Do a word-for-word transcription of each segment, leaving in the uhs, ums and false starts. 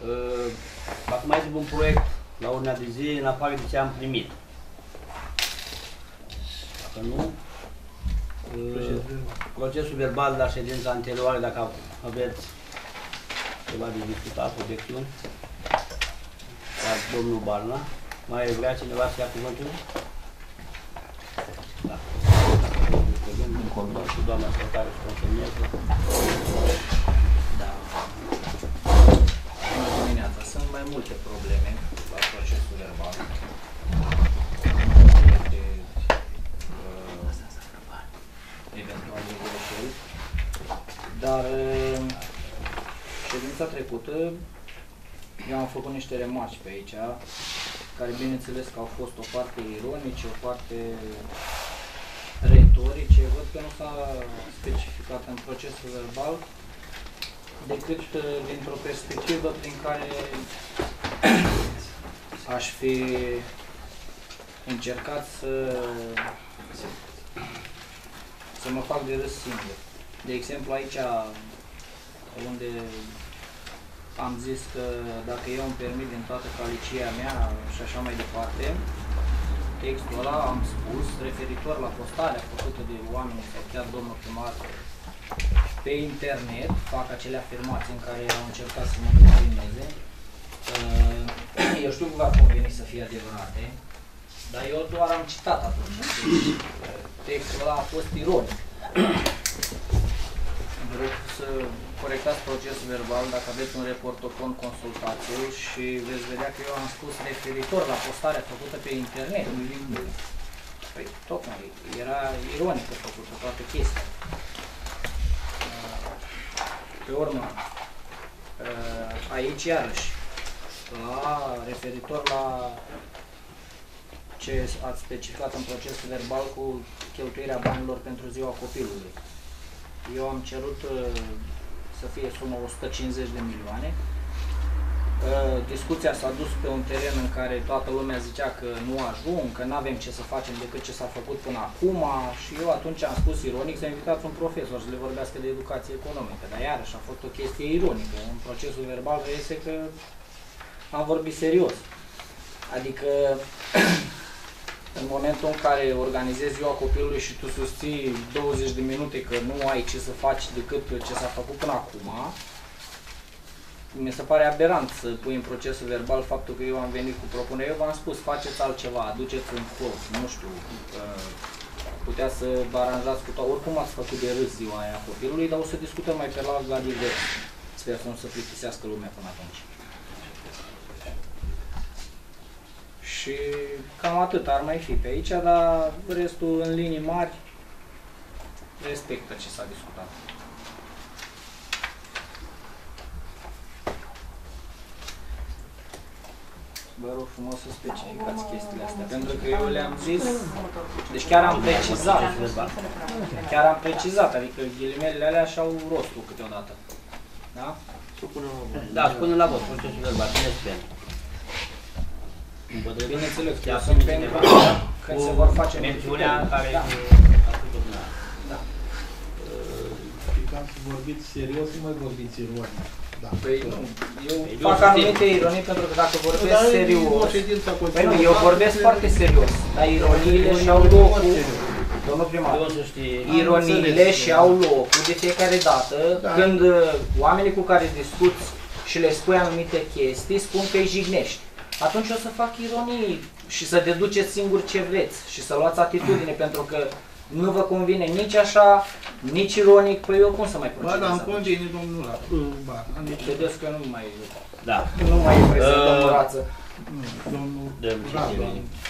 Acum mai zic un proiect la ordinea de zi, în afară de ce am primit. Dacă nu, procesul verbal la ședința anterioară, dacă aveți ceva de discutat, obiecțiuni, la domnul Barna, mai vrea cineva să ia cuvântul? Da. Și doamna secretară să confirmeze. Da. Bună dimineața. Sunt mai multe probleme la procesul verbal. De, uh, eventual de greșeli. Dar uh, ședința trecută eu am făcut niște remarci pe aici, care bineînțeles că au fost o parte ironice, o parte retorice. Văd că nu s-a specificat în procesul verbal decât dintr-o perspectivă prin care aș fi încercat să, să mă fac de râs singur. De exemplu, aici unde am zis că dacă eu îmi permit din toată calicia mea și așa mai departe, textul ăla am spus referitor la postarea făcută de oameni sau chiar domnul primar pe internet, fac acele afirmații în care au încercat să mă discrimineze. Eu știu că va conveni să fie adevărate, dar eu doar am citat atunci. Textul ăla a fost ironic. Vă rog să corectați procesul verbal, dacă aveți un reportofon, consultați-l și veți vedea că eu am spus referitor la postarea făcută pe internet. Păi, tocmai, era ironică făcută toată chestia. Pe urmă, aici iarăși, la, referitor la ce ați specificat în procesul verbal cu cheltuirea banilor pentru ziua copilului. Eu am cerut să fie sumă o sută cincizeci de milioane. Discuția s-a dus pe un teren în care toată lumea zicea că nu ajung, că nu avem ce să facem decât ce s-a făcut până acum și eu atunci am spus ironic să invitați un profesor să le vorbească de educație economică, dar iarăși a fost o chestie ironică. În procesul verbal reiese că am vorbit serios. Adică în momentul în care organizezi ziua copilului și tu susții douăzeci de minute că nu ai ce să faci decât ce s-a făcut până acum, mi se pare aberant să pui în procesul verbal faptul că eu am venit cu propunere. Eu v-am spus, faceți altceva, aduceți un foc, nu știu, putea să vă aranjați cu tot. Oricum ați făcut de râs ziua aia copilului, dar o să discutăm mai pe la la divers. Sper să nu se plictisească lumea până atunci. Și cam atât ar mai fi pe aici, dar restul în linii mari respectă ce s-a discutat. Vă rog frumos să specificați chestiile astea, pentru că eu le-am zis, deci chiar am precizat, chiar am precizat, adică ghilimelele alea și-au rostul câteodată. Da? Da, spune la vot, procesul verbal, cine este pentru? Bineînțeles, eu sunt pentru când se vor face mențiunea care a făcut dumneavoastră. Da. Ca să vorbiți serios, nu mai vorbiți ironic. Da. Păi nu, eu fac anumite ironii pentru că dacă vorbesc serios, păi nu, eu vorbesc foarte serios, dar ironiile și-au locul, domnul primar, ironiile și-au locul de fiecare dată când oamenii cu care discuți și le spui anumite chestii spun că îi jignești. Atunci o să fac ironii și să deduceți singur ce vreți și să luați atitudine, pentru că nu vă convine nici așa, nici ironic, păi eu cum să mai procedez? Ba, dar îmi convine, domnul Barna. Vedeți că nu mai, da. nu mai e prezent uh, domnul Rață. Domnul Rață.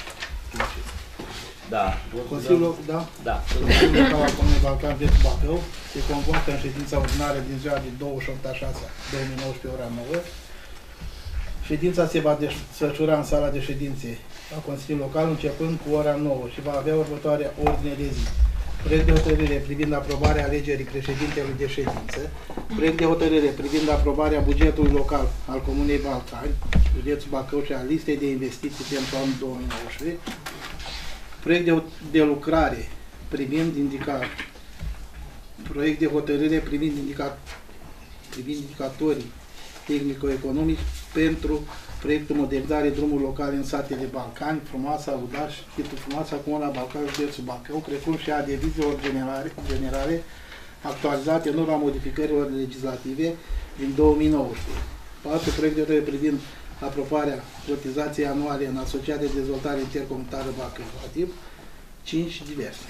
Da. Consiliul, da? Da. Consiliul Local al Comunei Balcan Vest Bacău se convocă în ședința ordinară din ziua de douăzeci și opt a șasea două mii nouăsprezece, ora nouă. Ședința se va desfășura în sala de ședințe a Consiliului Local începând cu ora nouă și va avea următoarea ordine de zi. Proiect de hotărâre privind aprobarea alegerii președintelui de ședință, proiect de hotărâre privind aprobarea bugetului local al Comunei Balcani, județul Bacău și a listei de investiții pentru anul două mii nouăsprezece, proiect de, de lucrare privind indicat, proiect de hotărâre privind, indicat, privind indicatorii tehnico-economic pentru proiectul modernizare drumuri locale în satele Balcani, Frumoasa, Udaș, Chitul Frumoasa, Comuna Balcan, județul Bacău, precum și a devizelor generale, generale actualizate în urma modificărilor legislative din două mii nouăsprezece. patru proiecte de hotărâre privind aprobarea cotizației anuale în Asociația de Dezvoltare Intercomunitară Bacău, cinci diverse.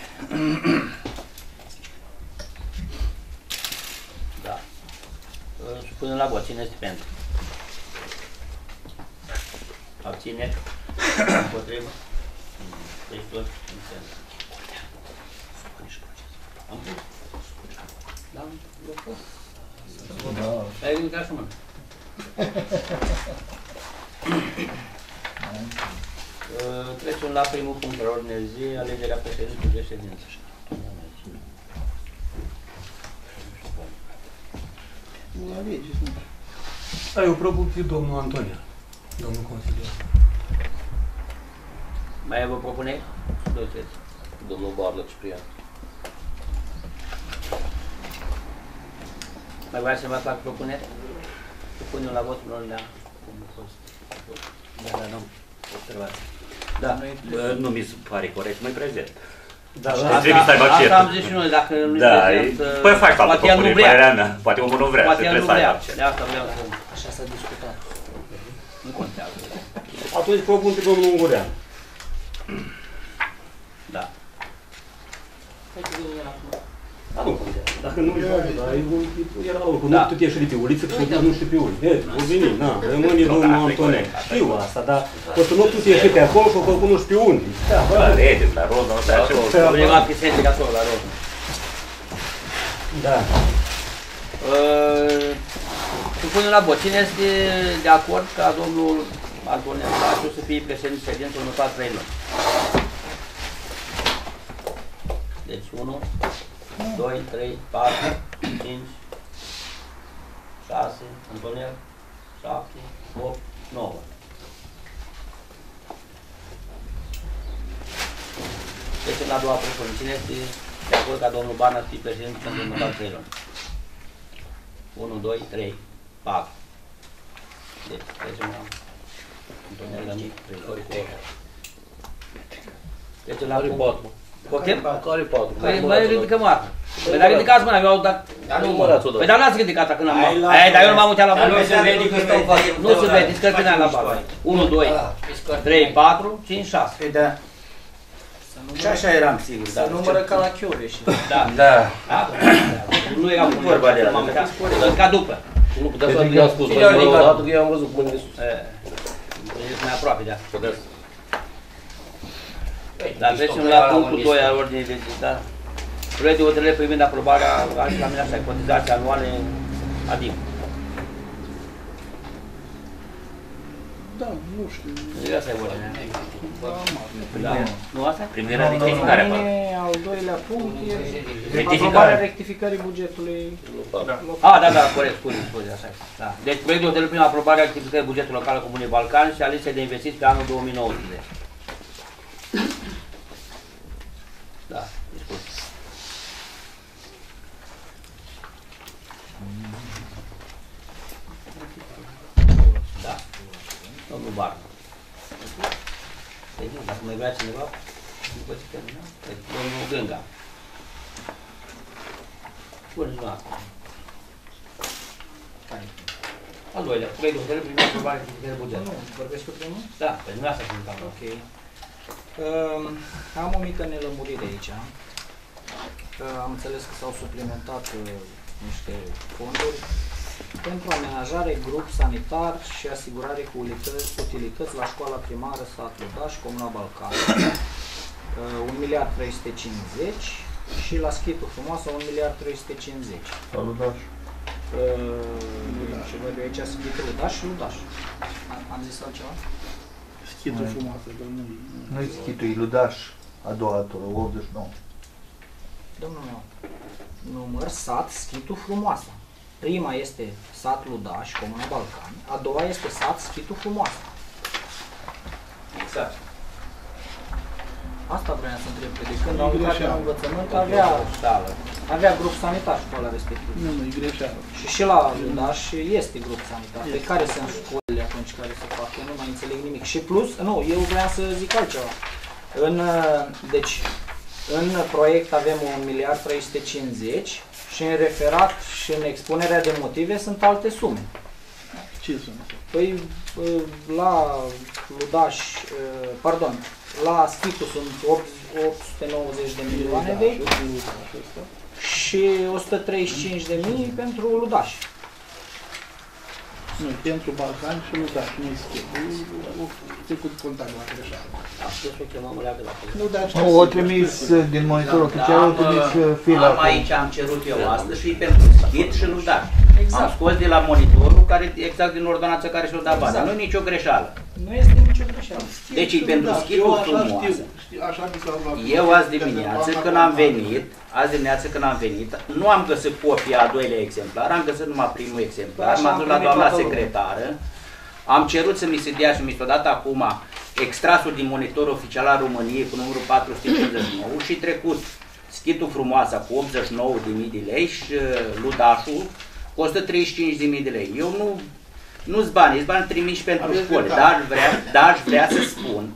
Da. Supunem la vot. Cine este pentru? Abține? Împotrivă? Deci toți sunt pentru. Am pus? Da? Da. Ai ridicat și mână. Trecem la primul punct de ordine de zi, alegerea președintelui de ședință. Nu alegeți, nu. Eu propun pe domnul Antonia, domnul consilier. Mai vă propune? Duceți. Domnul Barlă Ciprian. Mai vreau să vă fac propuneri? Punem la votul lor la... Da, da, nu. Observați. Da, nu mi se pare corect, nu-i prezent. Da, asta am zis și noi, dacă nu-i prezent... Păi fac altă propunere, părerea mea. Poate omul nu vrea, poate trebuie nu să vrea. aibă. De asta vreau să... Așa s-a discutat. Nu contează. Atunci propun pe domnul Ungurean. Da. Da, nu contează. Dacă nu-i face, dar era la urmă, Da. nu putea ști pe uliță, că nu știu pe uliță. O veni, na, rămâne domnul Antonia. Știu asta, dar o să nu putea ști pe acolo și o făcut nu știu unde. Da, la Reddit, la Roz, nu știu ce. Undeva pe sete acolo, la rog. Da. Supunem la vot. Cine este de acord ca domnul Antonia Staciu să fie președinte ședință următoare trei luni? Deci unu, doi, trei, patru, cinci, șase, Antonel, șapte, opt, nouă. Trecem la a doua propunere. Cine este de acord ca domnul Barna să fie președinte pentru următoare trei luni? unu, doi, trei, patru. Deci trecem la Antonel, la mic, trei luni. Trecem la punct. Poftim? Care patru? Păi mai ridicăm o dată. Păi dar ridicați mâna, eu dat... Păi dar n-ați ridicat când am... Aia, dar eu nu m-am uitat la mână. Nu se vede, scărpinea la bani. unu, doi, trei, patru, cinci, șase. Păi da. Și așa eram sigur. Se numără ca la Chioveș. Da. Da. Nu era vorba de la ca după. Nu putea să i-am spus, că odată că i-am văzut cu mâinile sus. Ești mai aproape de asta. Dar trecem la punctul doi al ordinii de zi, da? Proiect de hotărâre privind aprobarea examinării și cotizații anuale A D I M. Da, nu știu. Nu asta e ordinea. Da. Nu asta? Primirea rectificarea. Mine, al doilea punct e Rectificare. aprobarea rectificării bugetului. A, da, da, corect, scuze, scuze, așa e. Da. Deci proiect de hotărâre privind aprobarea rectificării bugetului local al Comunei Balcani și a listei de investiții pe anul două mii nouăsprezece. Da, discut. Da. Domnul Barna. Deci, dacă mai vrea cineva, după ce terminăm, domnul Gânga. Spune-și la asta. Al doilea, proiect de hotărâre privind aprobarea rectificării bugetului. Nu, vorbesc cu primul? Da, pe nu asta sunt cam. Ok. Um, am o mică nelămurire aici. Uh, am înțeles că s-au suplimentat uh, niște fonduri pentru amenajare, grup sanitar și asigurare cu utilități, utilități la școala primară Sat Ludaș, Comuna Balcan. Uh, un miliard trei sute cincizeci și la Schitul Frumoasă un miliard trei sute cincizeci. La Ludaș. Uh, și văd eu aici Schitul Ludaș și Ludaș. Am, am zis altceva? Schitul frumoasă, dar nu Nu-i Schitul, e Ludaș, a doua tură, optzeci și nouă. Domnul meu, număr sat Schitul Frumoasă. Prima este sat Ludaș, Comuna Balcan, a doua este sat Schitul Frumoasă. Exact. Asta vreau să întreb, că de când am lucrat în învățământ avea Sală. Avea grup sanitar școala respectivă. Nu, nu, e greșeală. Și și la Ludaș este grup sanitar. Pe care sunt școlile atunci care se fac? Eu nu mai înțeleg nimic. Și plus, nu, eu vreau să zic altceva. În, deci, în proiect avem un miliard trei sute cincizeci și în referat și în expunerea de motive sunt alte sume. Ce sunt? Păi la Ludaș, pardon, la Schitu sunt opt sute nouăzeci de milioane vechi și o sută treizeci și cinci de mii pentru Ludaș. Nu, pentru Balcani și Ludaș, nu e schimb. O trecut contabil la greșeală. Nu, dar Nu, o trimis din monitor oficial, o trimis fila. Am aici, am cerut eu astăzi și pentru Schit și Ludaș. Exact. Am scos de la monitorul care exact din ordonanța care și-o dat bani. Exact. Nu e nicio greșeală. Nu este nicio greșeală. Deci e pentru Schitul frumoasă. Eu azi dimineață când am venit, azi dimineață când am venit, nu am găsit copia a doilea exemplar, am găsit numai primul exemplar, m-am dus la doamna secretară, am cerut să mi se dea și mi s-a dat acum extrasul din monitorul oficial al României cu numărul patru sute cincizeci și nouă și trecut Schitul frumoasa cu optzeci și nouă de mii de lei și Ludașul cu o sută treizeci și cinci de mii de lei. Eu nu, nu-s bani, sunt bani trimiși pentru școli, dar vrea, dar vrea să spun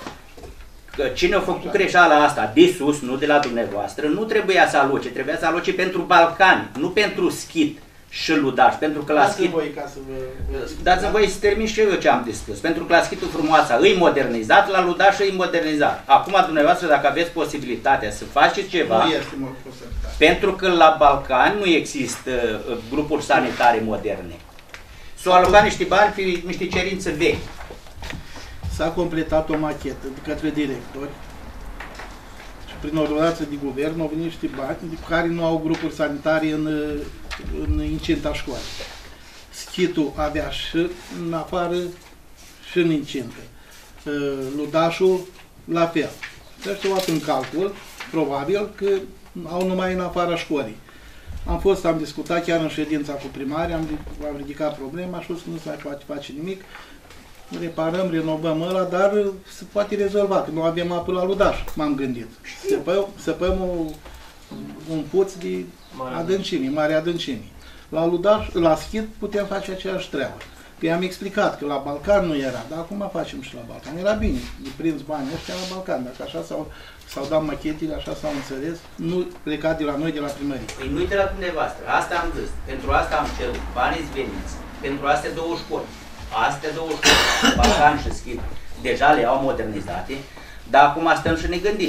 că cine a făcut greșeala asta de sus, nu de la dumneavoastră, nu trebuia să aloce, trebuia să aloce pentru Balcani, nu pentru Schit și Ludaș, pentru că la Schit... Dați-mi voi să termin și eu ce am de spus, pentru că la Schitul frumoasa îi modernizat, la Ludaș îi modernizat. Acum, dumneavoastră, dacă aveți posibilitatea să faceți ceva, nu este posibilitate. Pentru că la Balcani nu există uh, grupuri sanitare moderne. S-au alocat niște bani pe niște cerințe vechi. S-a completat o machetă de către directori și prin ordonanță de guvern au venit niște bani care nu au grupuri sanitare în, în incinta școalei. Schitul avea și în afară și în incintă. Ludașul la fel. Deci s-au luat în calcul, probabil că au numai în afara școlii. Am fost, am discutat chiar în ședința cu primarii, am, am ridicat problema și nu se mai poate face nimic. Reparăm, renovăm ăla, dar se poate rezolva, că nu avem apă la Ludaș, m-am gândit. Săpăm, săpăm o, un puț de adâncimi, mare adâncimi. La Ludaș, la Schit putem face aceeași treabă. Că i-am explicat că la Balcan nu era, dar acum facem și la Balcan. Era bine, de prins banii ăștia la Balcan, dacă așa s-au dat machetele, așa s-au înțeles, nu plecat de la noi, de la primărie. Păi nu-i de la dumneavoastră, asta am zis, pentru asta am cerut, banii veniți, pentru astea două școli. Astea două școli, Balcan și Schit, deja le au modernizate, dar acum stăm și ne gândim.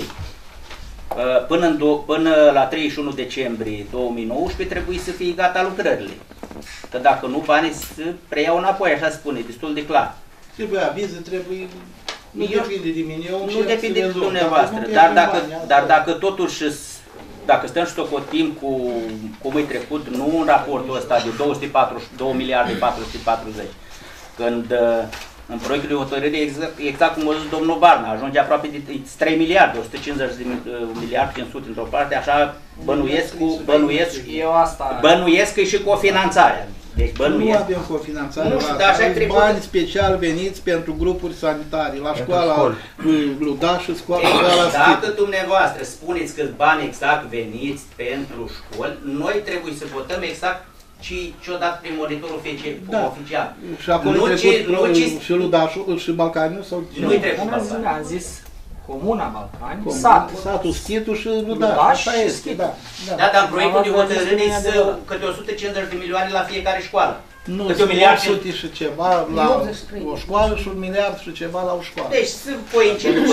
Până, în până la treizeci și unu decembrie două mii nouăsprezece trebuie să fie gata lucrările. Că dacă nu, banii se preiau înapoi, așa spune, destul de clar. Trebuie avize, trebuie... Nu eu, depinde de mine, eu nu depinde de dumneavoastră, dar dacă, dar dacă totuși, dacă stăm și tocotim cu cum e trecut, nu în raportul ăsta de două sute patruzeci, două miliarde patru sute patruzeci, când în proiectul de hotărâre, exact, exact cum a zis domnul Barna, ajunge aproape de trei miliarde, o sută cincizeci de miliarde cinci sute într-o parte, așa bănuiesc, cu, bănuiesc, eu asta... bănuiesc că e și cofinanțarea. Deci bănuiesc. Nu avem cofinanțare, nu știu, dar așa trebuie... bani special veniți pentru grupuri sanitare, la școala Ludaș și școala Schit. Dacă dumneavoastră spuneți că bani exact veniți pentru școli, noi trebuie să votăm exact ce o dat prin monitorul oficial. Și acolo trecut și Ludașul și Balcaniu? Nu-i trecut Balcaniu. Am zis Comuna Balcani, sat. Satul Schitul și Ludaș. Așa este, da. Da, dar în proiectul de hotărâre sunt câte o sută cincizeci de milioane la fiecare școală. Nu, sunt o sută și ceva la o școală și un miliard și ceva la o școală. Deci sunt coincide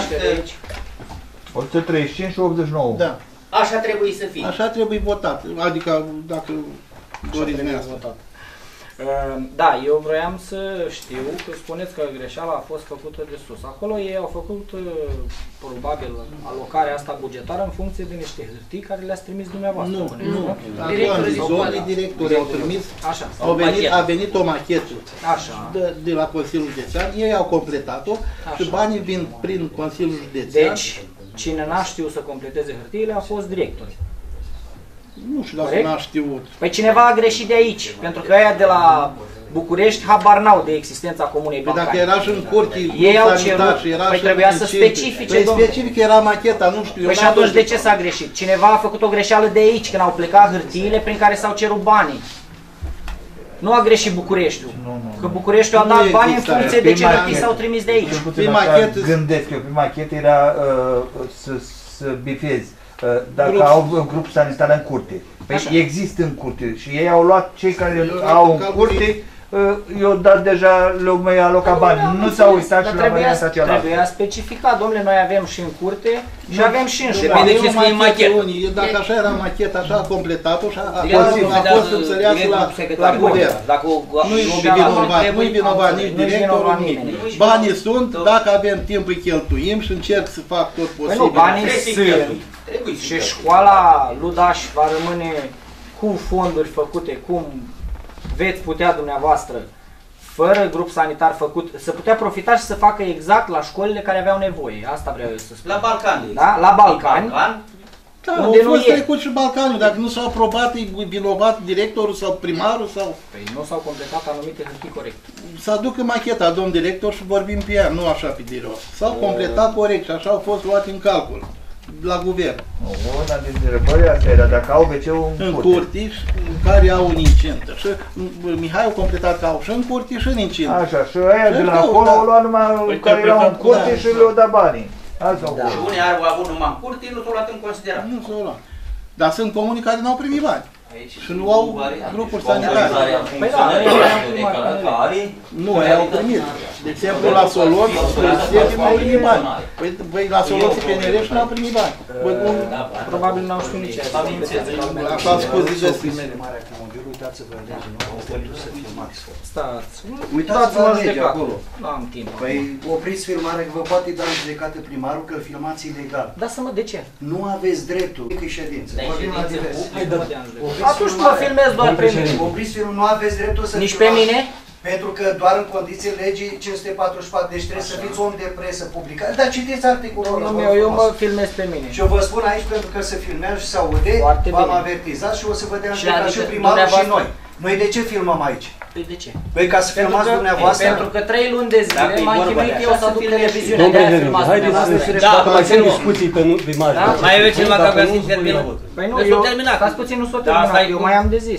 o sută treizeci și cinci și optzeci și nouă. Da. Așa trebuie să fie. Așa trebuie votat. Adică dacă doriți votat. Da, eu vroiam să știu că spuneți că greșeala a fost făcută de sus. Acolo ei au făcut probabil alocarea asta bugetară în funcție de niște hârtii care le-ați trimis dumneavoastră. Nu, nu. Directorii, directorii au trimis, așa, au venit, a venit o machetă așa. De, de la Consiliul Județean, ei au completat-o și banii vin prin Consiliul Județean. Deci, cine n-a știut să completeze hârtiile a fost directori. Nu știu dacă n-a știut. Păi cineva a greșit de aici, pentru că aia de la București habar n-au de existența comunei Păi Balcani. dacă era și în curții, Ei au sanitar cerut, și era păi și trebuia în să centru. specifice, Păi domnule. specific era macheta, nu știu. eu Păi și n-am atunci de văzut. ce s-a greșit? Cineva a făcut o greșeală de aici, când au plecat hârtiile prin care s-au cerut banii. Nu a greșit Bucureștiul. Nu, nu. Că Bucureștiul a Nu dat bani în există. funcție de ce Prima hârtii chetă. s-au trimis de aici. Cel puțin Prima așa chetă- gândesc eu, prima chetă era uh, să, să bifezi. Uh, dacă Grup. au uh, grup sanitar în curte. Păi Așa. există în curte și ei au luat cei care Eu luat au în în calcul curte, uh, i-au dat deja, le-au mai alocat bani. Nu s-au uitat Dar și la trebuia, varianta cealaltă. trebuia specificat, domnule, noi avem și în curte și avem și în Nu, școală. Depinde nu ce scrie în machetă machetă. unii. Dacă așa era macheta, așa a completat-o și a, a, Direct fost, nu a vedează fost înțeleasă direct la, cu la secretarul. guvern. Dacă o Nu-i o și bea la vinovat, trebuie, nu-i vinovat nici nu-i directorul, vinovat nimic. nimeni. Banii sunt, dacă avem timp îi cheltuim și încerc să fac tot Păi nu, posibil. banii sunt Trebuie să și școala Ludaș va rămâne cu fonduri făcute, cum veți putea dumneavoastră, fără grup sanitar făcut, să putea profita și să facă exact la școlile care aveau nevoie. Asta vreau eu să spun. La Balcan. Da? La Balcani. Da, unde au nu fost e. trecut și Balcanul, dacă nu s-au aprobat, e vinovat directorul sau primarul sau Păi nu s-au completat anumite hârtii corect. să aducă macheta, domn director, și vorbim pe ea, nu așa pe direct. S-au completat corect și așa au fost luate în calcul la guvern. Una din întrebări asta era dacă au ve ce-ul în În curte. curti în care au în incintă. Și m, Mihai a completat că au și în curti și în incintă. Așa, și aia de la Da. acolo au luat numai care erau în curte Da. și le-au dat banii. Asta au Da. Și unii au avut numai în curte, nu s-au luat în considerare. Nu s-au luat. Dar sunt comunii care n-au primit bani. Aici Și nu au grupuri sanitare. Păi da, noi aveam primar. Nu, ei au primit. De exemplu, la Solon, spre exemplu, n-au primit bani. Păi, băi, la Solon și P N R și n-au primit bani. Băi, un- Probabil n-au știut nici asta. Așa a spus de găsit. Uitați-vă în lege, nu? Trebuie să filmați. Stați. Uitați-vă în lege judecată. acolo. Nu am timp. Păi opriți filmarea, că vă poate da în judecată primarul că îl filmați ilegal. Da, să mă, de ce? Nu aveți dreptul. E ședință. Da, e Vorbim la ședință divers. publică. Atunci mă filmez doar pe mine. Opriți filmul, nu aveți dreptul să Nici pe filmați. mine? Pentru că doar în condiții legii cinci sute patruzeci și patru, deci trebuie să fiți om de presă publică. Dar citiți articolul ăla. Domnul vă meu, rog eu mă frumos. filmez pe mine. Și eu vă spun aici pentru că se filmează și se aude, Foarte v-am bine. avertizat și o să vă dea în Și judecată adică și primarul și dumneavoastră- noi. Noi de ce filmăm aici? Păi de ce? Păi ca să filmați dumneavoastră. Pentru că trei luni de Dacă zile e m-am vorba chinuit de eu așa, să să aduc filmezi. televiziune. Domnul De-aia președinte, filmați haideți dumneavoastră. să Da, dacă mai mai sunt nu. discuții pe, nu- pe margine. Da, mai aveți ceva Dacă ca vrea nu, să spune intervină. la vot. Păi nu, Deci eu, s-a terminat. stați puțin, nu s-o Da, asta terminat, e eu cu- mai am de zis.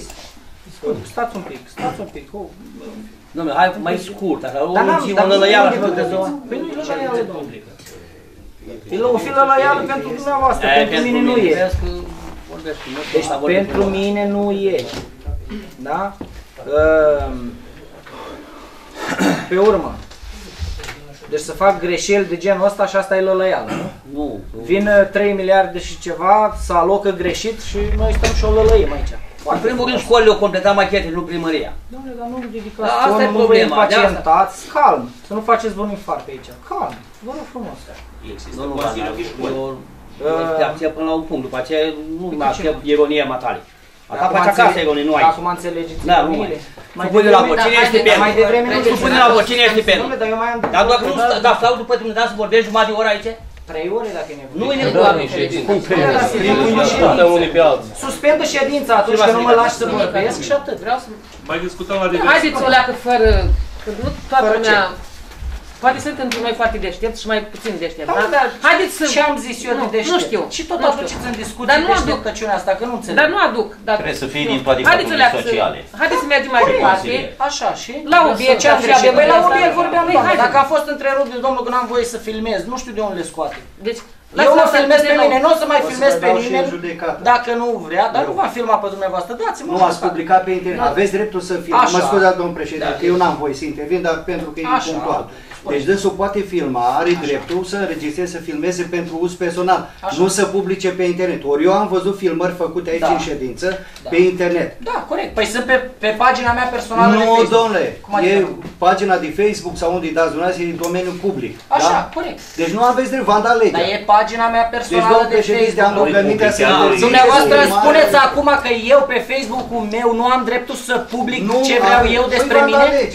Stați un pic, stați un pic. Oh. Dom'le, hai mai scurt, așa, o Dar n-am, zi, dar o nu lălăială, e așa, de câteva. Păi nu e lălăială, domnule. E la o fi lălăială pentru dumneavoastră, Aia pentru mine nu e. Vezi că vorbești cu noi, Deci ăsta vorbim pentru cu noi. mine nu e. Da? Ehm, Pe urmă. Deci să fac greșeli de genul ăsta și asta e lălăială, nu? Nu, Vin uh, trei miliarde și ceva, să alocă greșit și noi stăm și o lălăim aici. în primul rând școlile au completat machete, nu primăria. Doamne, dar nu ridicați Da, asta e tonul, nu vă problema, de asta. impacientați, calm, să nu faceți vreun infart pe aici. Calm, vă rog frumos. Nu, nu, eu Uh, te accept până la un punct, după aceea nu Păi mă ce? accept ironia matale. Asta Acum faci acasă înțele- ironie, nu aici. Acum înțelegeți Da, nu ironiile? mai. Mai Supune la devreme- vot, cine da, este mai- pentru? Mai devreme nu Supune la vot, cine este pentru? Dom'le, dar eu mai am Dar dacă nu sta- dacă stau după dumneavoastră să vorbești jumătate de oră aici, trei ore dacă e nevoie. nu e Da, nevoie. cum trebuie? Da, Primul da, și da. unii pe alții. Suspendă ședința atunci că nu mă lași să vorbesc și atât. Vreau să... Mai discutăm la diverse. Haideți o leacă fără... Că nu toată Fără lumea... Poate sunt între noi foarte deștepți și mai puțin deștepți, Da, da? dar Haideți să... ce am zis eu de Nu, deștept? nu știu. Și tot nu știu. aduceți în discuție Dar nu aduc. deșteptăciunea asta, că nu înțeleg. Dar nu aduc. Dar Trebuie să fie nu. din toate Haideți o categoriile leacă să- sociale. Haideți să mergem mai departe. Așa, și? La La obiect, ce am la greșit? treabă, Băi, la asta- obiect vorbeam, Păi, doamne. haide. Dacă a fost întrerupt de domnul că n-am voie să filmez, nu știu de unde le scoate. Deci, Eu mă lasă-mă filmez să pe te mine, dau. nu o să mai O să filmez vă pe dau și în nimeni, judecată. dacă nu vrea, dar nu v-am filmat pe dumneavoastră, dați-mă. Nu ați publicat pe internet. Aveți dreptul să filmați. Așa. Mă scuzați, domnul președinte, Da. că eu n-am voie să intervin, dar pentru că e Așa. punctual. Deci dânsul poate filma, are dreptul să înregistreze, să filmeze pentru uz personal, Așa. nu să publice pe internet. Ori eu am văzut filmări făcute aici Da. în ședință, Da. pe internet. Da, corect. Păi sunt pe, pe pagina mea personală de Nu, Facebook. domnule, Cum adică e nu? pagina de Facebook sau unde îi dați dumneavoastră, e domeniul public. Așa, Da? corect. Deci nu aveți drept, v-am dat legea. Dar e pagina mea Deci, personală domnul de președinte, am Facebook. rugămintea să publicat. interziceți Dumneavoastră filmarea. spuneți acum că eu pe Facebook-ul meu nu am dreptul să public Nu ce vreau am- eu Păi despre v-am dat mine? legea.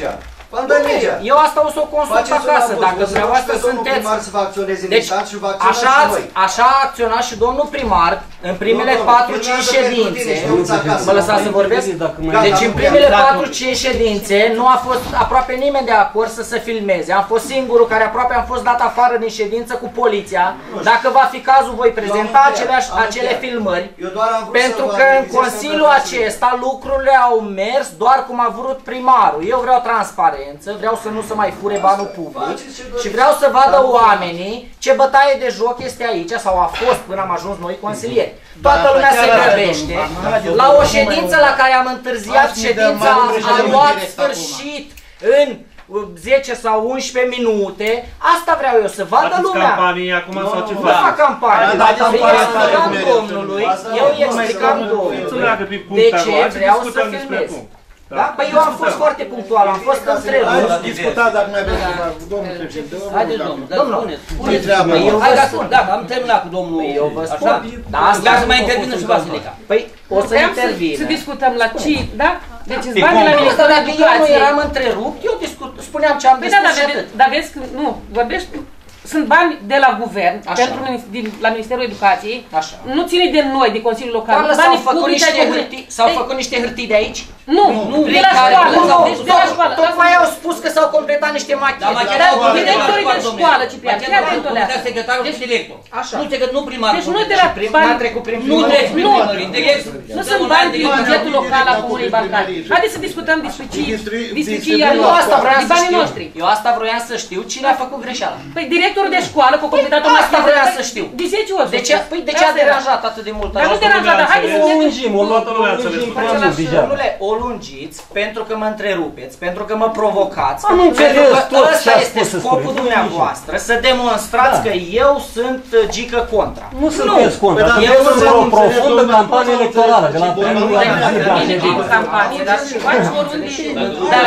V-am dat legea. Eu asta o să o consult acasă, dacă vreau asta sunteți. Să vă acționeze în deci, instanță și vă acționați așa, și noi. așa a acționat și domnul primar în primele patru cinci ședințe. Mă lăsați să vorbesc? Deci în primele patru cinci ședințe nu a fost aproape nimeni de acord să se filmeze. Am fost singurul care aproape am fost dat afară din ședință cu poliția. Dacă va fi cazul, voi prezenta aceleași, acele filmări. Pentru că în Consiliul acesta lucrurile au mers doar cum a vrut primarul. Eu vreau transparență, vreau să nu se mai fure banul public și vreau să vadă oamenii ce bătaie de joc este aici sau a fost până am ajuns noi consilieri. Toată lumea se grăbește. La o ședință la care am întârziat, ședința a luat sfârșit în zece sau unsprezece minute, asta vreau eu, să vadă lumea. Faceți campanie acum sau ce faceți? Nu fac campanie, dar explicam domnului, eu îi explicam domnului de ce vreau să filmez. Da? Păi eu am fost foarte punctual, am fost întrerupt. Ați discutat dacă mai aveți ceva cu domnul președinte. Haideți, domnul, dar spuneți. Spuneți treaba. Hai, da, am terminat cu domnul. Eu vă spun. Dar să mai intervină și Vasilica. Păi o să intervină. Să discutăm la ce, da? Deci îți Păi bani la Ministerul dacă eu nu Educației. eram întrerupt, eu discut, spuneam ce am Păi da, discutat dar, și atât. dar vezi că, nu, vorbești, sunt bani de la guvern, Așa. pentru, din, la Ministerul Educației, Așa. nu ține de noi, de Consiliul Local. Doamnă, s-au banii făcut publici ai niște Comunei. hârtii, s-au Ei, făcut niște hârtii de aici? Nu, nu, de la care- școală, nu, nu, deci de la școală. Tocmai au spus că s-au completat niște machete. Dar Dar directorii de școală, Ciprian, ce atent o leacă. secretarul și director. Așa. Nu, că nu primarul. Deci nu de la Prim- bani, n-a trecut prin Nu primărie. treci prin Nu. primărie. Direct. nu sunt bani din bugetul local al Comunei Balcani. Haideți să discutăm despre ce, despre ce i-a Eu luat, asta vreau de să banii știu. noștri. Eu asta vroiam să știu cine a făcut greșeala. Păi directorul de școală, cu completat o Asta vreau să știu. De zece ori. De ce, păi de ce a deranjat atât de mult? Dar nu deranjat, dar haideți să O ne lungim, o luat lumea să le Prea mult deja. O lungiți pentru că mă întrerupeți, pentru că mă provocați, Am pentru înțeles că tot ce ăsta ați este spus să scopul spuneți. dumneavoastră, să demonstrați Da. că eu sunt uh, gică contra. Nu sunteți contra, Păi, dar eu eu sunt să o înțeleg, profundă domnul, campanie nu electorală, de la înțeleg, primul domnul, an de zi la Bine, ședință. cu campanie, dar și faci oriunde. Dar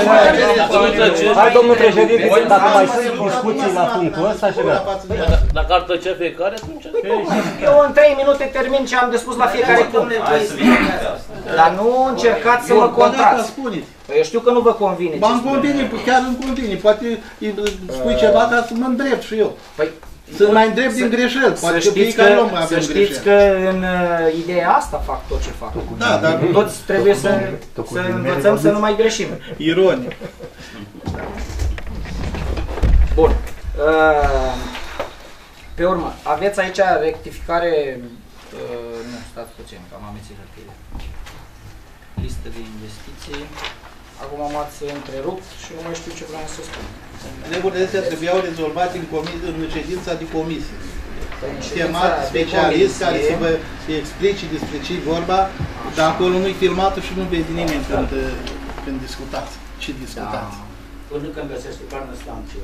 aici, Hai, domnul președinte, dacă mai sunt discuții la punctul ăsta și gata. Dacă ar tăcea fiecare, atunci... Eu în trei minute termin ce am de spus la fiecare punct. Dar nu încercați să mă contrați. Spuneți. Păi eu știu că nu vă convine. Ba, îmi convine, chiar îmi convine. Poate îi spui ceva ca să mă îndrept și eu. Păi, Să mai îndrept din greșeli. să Poate că știți fiecare că, om mai să avem știți greșeli. că în uh, ideea asta fac tot ce fac. Da, dar Toți trebuie să, să învățăm să nu mai greșim. ironic. Bun. Uh, pe urmă, aveți aici rectificare... Uh, nu, stați puțin, că am amețit hârtiile. Listă de investiții. Acum m-ați întrerupt și nu mai știu ce vreau să spun. Regulile astea trebuiau rezolvate în, comis- în ședința de comisie. În Chemat ședința de specialist care comisie. să vă explice despre ce vorba, dar acolo nu-i filmat și nu vede nimeni când, când discutați. Ce discutați. Până când găsește carne slanță.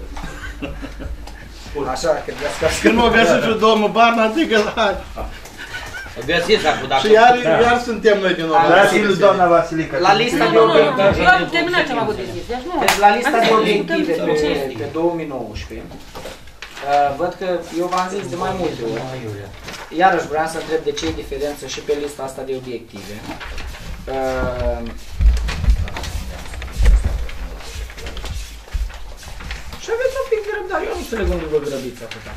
Așa, că găsească. Când mă găsești și domnul Barna, zic că hai. Găsiți acum, dacă... Și iar, iar suntem noi din nou. Dați-l, doamna Vasilică. La lista de Nu, nu, nu, obiective. eu am terminat ce am avut de zis, deci nu. Deci la lista Hai de să obiective discutăm pe, ce- pe două mii nouăsprezece, uh, văd că eu v-am zis de mai multe ori. Iarăși vreau să întreb de ce e diferență și pe lista asta de obiective. Uh, și aveți un pic de răbdare, eu nu înțeleg unde vă grăbiți atâta.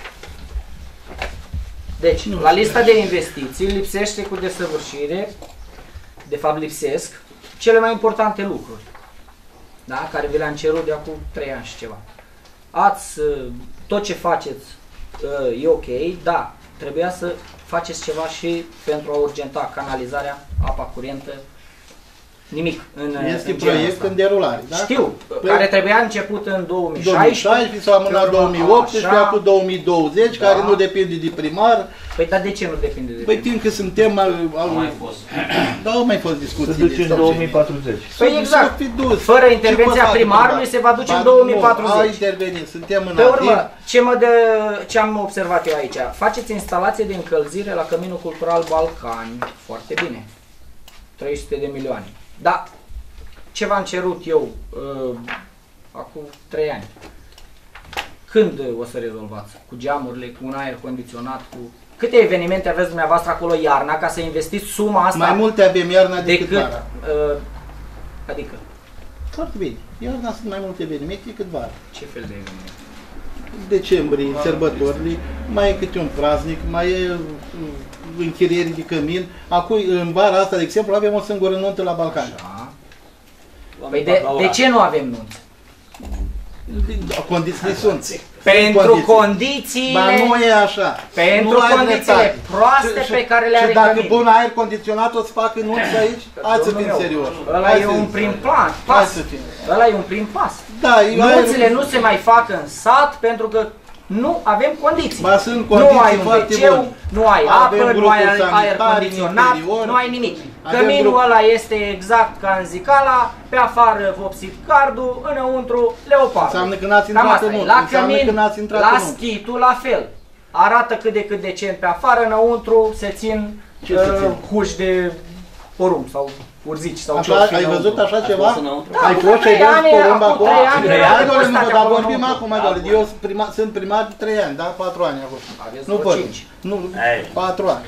Deci, la lista de investiții lipsește cu desăvârșire, de fapt lipsesc, cele mai importante lucruri, da? Care vi le-am cerut de acum trei ani și ceva. Ați, uh, tot ce faceți uh, e ok, da, trebuia să faceți ceva și pentru a urgenta canalizarea, apa curentă, nimic în Este în genul proiect ăsta. în derulare, da? Știu, Păi- care trebuia început în două mii două mii șaisprezece. șaisprezece s-a amânat pe urmă, două mii optsprezece, așa. acum două mii douăzeci, Da. care nu depinde de primar. Păi dar de ce nu depinde de Păi primar? timp că suntem al, al, Nu mai fost. da, au mai fost Se discuții. duce în două mii patruzeci. Păi exact. Fi dus. Fără Ce intervenția poate primarului face? se va duce în Ba, două mii nu, patruzeci. A intervenit, suntem în Pe urmă, activ. ce, mă de, ce am observat eu aici? Faceți instalație de încălzire la Căminul Cultural Balcani. Foarte bine. trei sute de milioane. Da, ce v-am cerut eu uh, acum trei ani? Când o să rezolvați? Cu geamurile, cu un aer condiționat, cu... Câte evenimente aveți dumneavoastră acolo iarna ca să investiți suma asta? Mai multe avem iarna decât decât vara. uh, adică Foarte bine. Iarna sunt mai multe evenimente decât vara. Ce fel de evenimente? Decembrie, sărbătorile, mai e câte un praznic, mai e uh, închirieri de cămin. Acum, în vara asta, de exemplu, avem o singură nuntă la Balcani. Da. Păi de, de ce nu avem nuntă? Condițiile sunt. Pentru condițiile... Ba nu e așa. Pentru condițiile proaste pe care le are Și dacă căminul. pun aer condiționat o să facă nunți aici? Hai să fim serios. Ăla e un prim plan, pas. Ăla e un prim pas. Da, nunțile nu se mai fac în sat pentru că nu avem condiții. Ba, sunt condiții nu ai un foarte veceu, bune. nu ai Avem apă, nu ai grupuri aer sanitare condiționat, în interior. nu ai nimic. Avem Căminul grup- ăla este exact ca în Zicala, pe afară vopsit cardul, înăuntru leopard. Înseamnă că n-ați Cam intrat asta în e. nuntă. La Înseamnă cămin, că n-ați intrat la în nuntă. schitul la fel. Arată cât de cât decent pe afară, înăuntru se țin Ce se țin? uh, huși de porumb sau urzici sau Așa, ce-o fi ai înăuntru. văzut așa Ai ceva? fost înăuntru? Ai acum fost și ai trei văzut ani, porumb acum acolo? trei ani Trei era ani, doamne, postat nu, dar acolo vorbim înăuntru. acum, doamne. Eu sunt primar, sunt primar de trei ani, da? patru ani acum. Aveți Nu vreo pot. cinci. Nu, Ei. patru ani.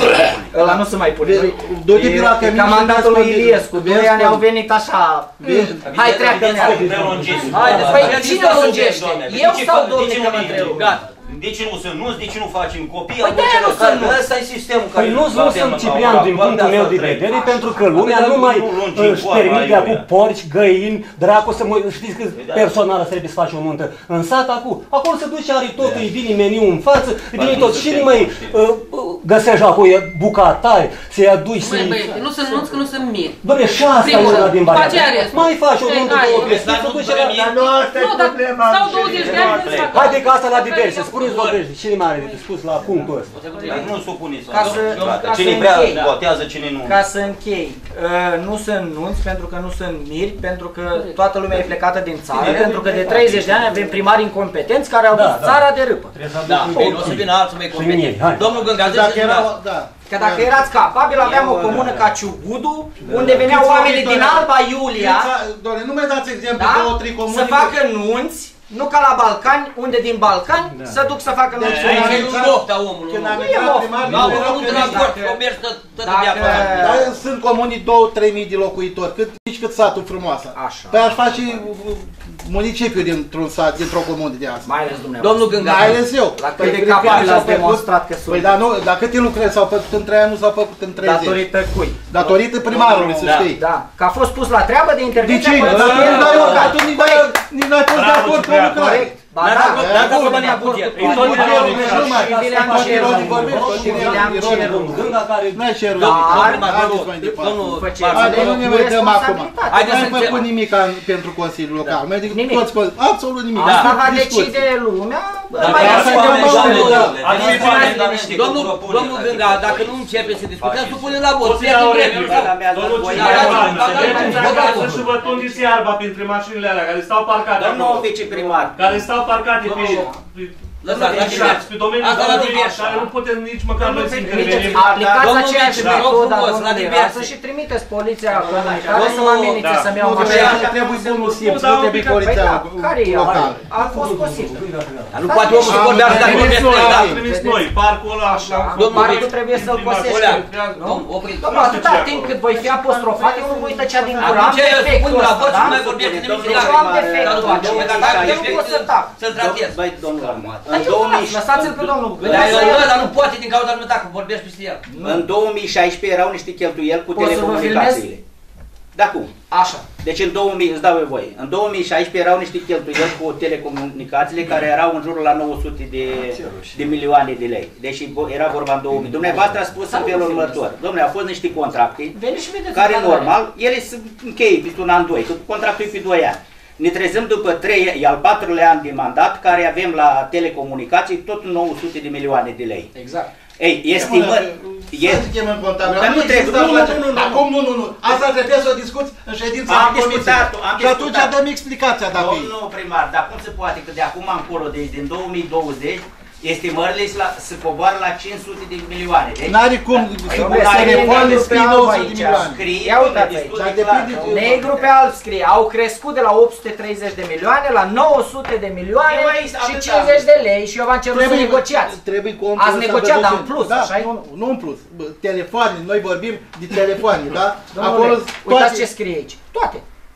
Ăla nu se mai pune. Vezi, du-te pe la E cămin ca și mandatul vezi lui condiții. Iliescu. Doi Vezi ani au condiții. venit așa. Vezi. Hai, treacă Vedeți nea. cum prelungiți. Haide, păi Vedeți cine că lungește? sunt, doamne. Eu De ce sau fa- domnul de ce că nu mă vine? întrerup? Gata. De ce nu sunt nuți? De ce nu facem copii? Păi Au de-aia celor nu care- sunt nuți. Ăsta e sistemul care Păi nu avem sunt la- Ciprian la- din la- punctul la- meu de la- vedere, Așa. pentru că lumea Păi, nu mai nu lungim își coada, permite aiurea. acum porci, găini, dracu să mă... Știți că da. personal să trebuie să faci o nuntă. În sat acum, acolo se duce, are totul, îi vine meniu în față, îi vine nu tot. se Și nu știe, mai nu știe. uh, uh, găsești acolo bucatari, să-i aduci, Măi, să-i... băieți, nu sunt nunți, că nu sunt miri. Doamne, și asta e Primul una rând. din După variante. aceea restul. Mai faci o Ei, nuntă, hai, două, eu trei, Dar să nu duce la... vrem Dar nu asta e Nu, dar problema. stau și- douăzeci de ani să facă. Haide că asta la Dacă diverse, eu- spuneți vorbește, cine mai are de spus la punctul ăsta? Dar nu supuneți. Ca să- Gata. ca să Cine prea închei. votează, cine nu. Ca să închei, uh, nu sunt nunți pentru că nu sunt miri, pentru că toată lumea e plecată din țară, pentru că de treizeci de ani avem primari incompetenți care au Da, dus da. țara de râpă. Da, păi nu o să vină alții mai mie, hai. competenți. Domnul Gânga, Dacă era, da. Că dacă erați capabili, aveam o comună ca Ciugudu, unde veneau Câți oamenii oameni, din doamne? Alba Iulia, Doamne, nu mai dați exemplu, da? două, trei comuni. Să facă nunți, nu ca la Balcani, unde din Balcani să duc să facă nunți. Deci, Aici e Când lupta omului. Când am Nu e intrat moft. primar, Da, nu erau omul de că la nici- cort, dacă- comerț tot tot dacă- de acolo. Dar sunt comunii două trei mii de locuitori, cât, nici cât satul frumoasă. Așa. Păi aș face uh, municipiu dintr-un sat, dintr-o comună de asta. Mai ales dumneavoastră. Domnul Gânga. Mai ales eu. La cât de capabil ați demonstrat că sunt. Păi dar nu, dar câte lucrări s-au făcut în trei ani, nu s-au făcut în treizeci. Datorită cui? Datorită primarului, să Da. știi. Da, că a fost pus la treabă de De intervenția ce? Dar poliției tu nu locale. atunci nici n-ai- nici n-ai fost de acord cu o lucrare. Ba Dar da, dacă- da, dacă bun, vă bani de acord buget, cu îi toate. tot Tot Bugetul, ironicii, și- nu mai. și vi le-am Tot cerut. ironicii vorbești, tot Și vi le-am ironicii cerut. vorbești. Gânga care... N-ai cerut. Da. Domnul Haideți mai departe. Domnul Faceți Barbu, Haide, nu ne cu mai dăm acum. responsabilitate. Haideți N-ai să făcut începem. nimic an- pentru Consiliul Local. Mai decât Nimic. toți, con- absolut nimic. Asta va Discuții. decide lumea. Dar mai asta ales e oameni treaba știți. lor. Ar fi Domnul- Domnul Domnul Gânga, dacă nu începe să discutăm, supunem la vot. Pierde dreptul. Domnul Voi Ciprian, dați- să mergeți dați- acasă dați- și vă tundiți iarba printre mașinile alea care stau parcate Domnul acolo. viceprimar. Care stau parcate pe... Lăsați, la divers. pe domeniul Asta la divers. care nu putem nici măcar noi să intervenim. Aplicați Domnul aceeași vice, vă rog metodă a frumos, la domnului diverse. Rață și trimiteți poliția comunitară să mă Domnul- amenințe da. să-mi iau Nu mașina. trebuie, trebuie bunul simț, Nu, dar nu un trebuie pic- poliția Păi da, care e? locală. A fost posibil. Dar nu poate omul să vorbească dacă Trimis vorbește noi, el, da? am trimis noi, parcul ăla așa. Domnul Parcul vice, trebuie să-l Olea, cosești. Domnul, opriți. Domnul, atâta timp cât voi fi apostrofat, eu nu voi tăcea din gură. Am Atunci eu defectul spun la ăsta, vot și da? nu mai vorbește nimic. Deci eu am defectul Dar acela. dacă Dacă ai eu nu pot să tac. să-l tratez. Băi, domnul Armat, Dar în eu două las, mii lăsați-l pe domnul. Dar Lăsați-l. el ăla nu poate din cauza lui dacă vorbești peste el. în două mii șaisprezece erau niște cheltuieli cu Pot să vă telecomunicațiile. Da, cum? Așa. Deci în două mii, îți dau eu voie, în două mii șaisprezece erau niște cheltuieli cu telecomunicațiile care erau în jurul la nouă sute de, de milioane de lei. Deci era vorba în două mii. Dumneavoastră a spus în felul următor. Dom'le, au fost niște contracte Veniți și vedeți. care în cameră. normal, ele se încheie pe un an, doi, că contractul e pe doi ani. Ne trezăm după trei, e al patrulea an de mandat, care avem la telecomunicații tot nouă sute de milioane de lei. Exact. Ei, estimări... E... Să zicem în contabil. Dar nu trebuie, nu, nu, nu, nu. Acum nu, nu, nu. Asta trebuie să o discuți în ședința Am de comisie. discutat-o, am Și atunci discutat. dăm explicația dacă e. Domnul primar, dar cum se poate că de acum încolo, deci din două mii douăzeci, estimările se, la, se coboară la cinci sute de milioane. Deci, N-are cum să domnule, să scrie telefoane negru pe scrie alb nouă sute de aici. milioane. scrie, Ia uitați destul Dar de clar. depinde de- Negru pe alb scrie, au crescut de la opt sute treizeci de milioane la nouă sute de milioane Eu aici, și atâta. cincizeci de lei și eu v-am cerut să negociați. Trebuie cu Ați negociat, dar în plus, da, așa-i? nu, nu în plus. Bă, telefoane, noi vorbim de telefoane, da? Domnule, Acolo uitați ce scrie aici. Toate.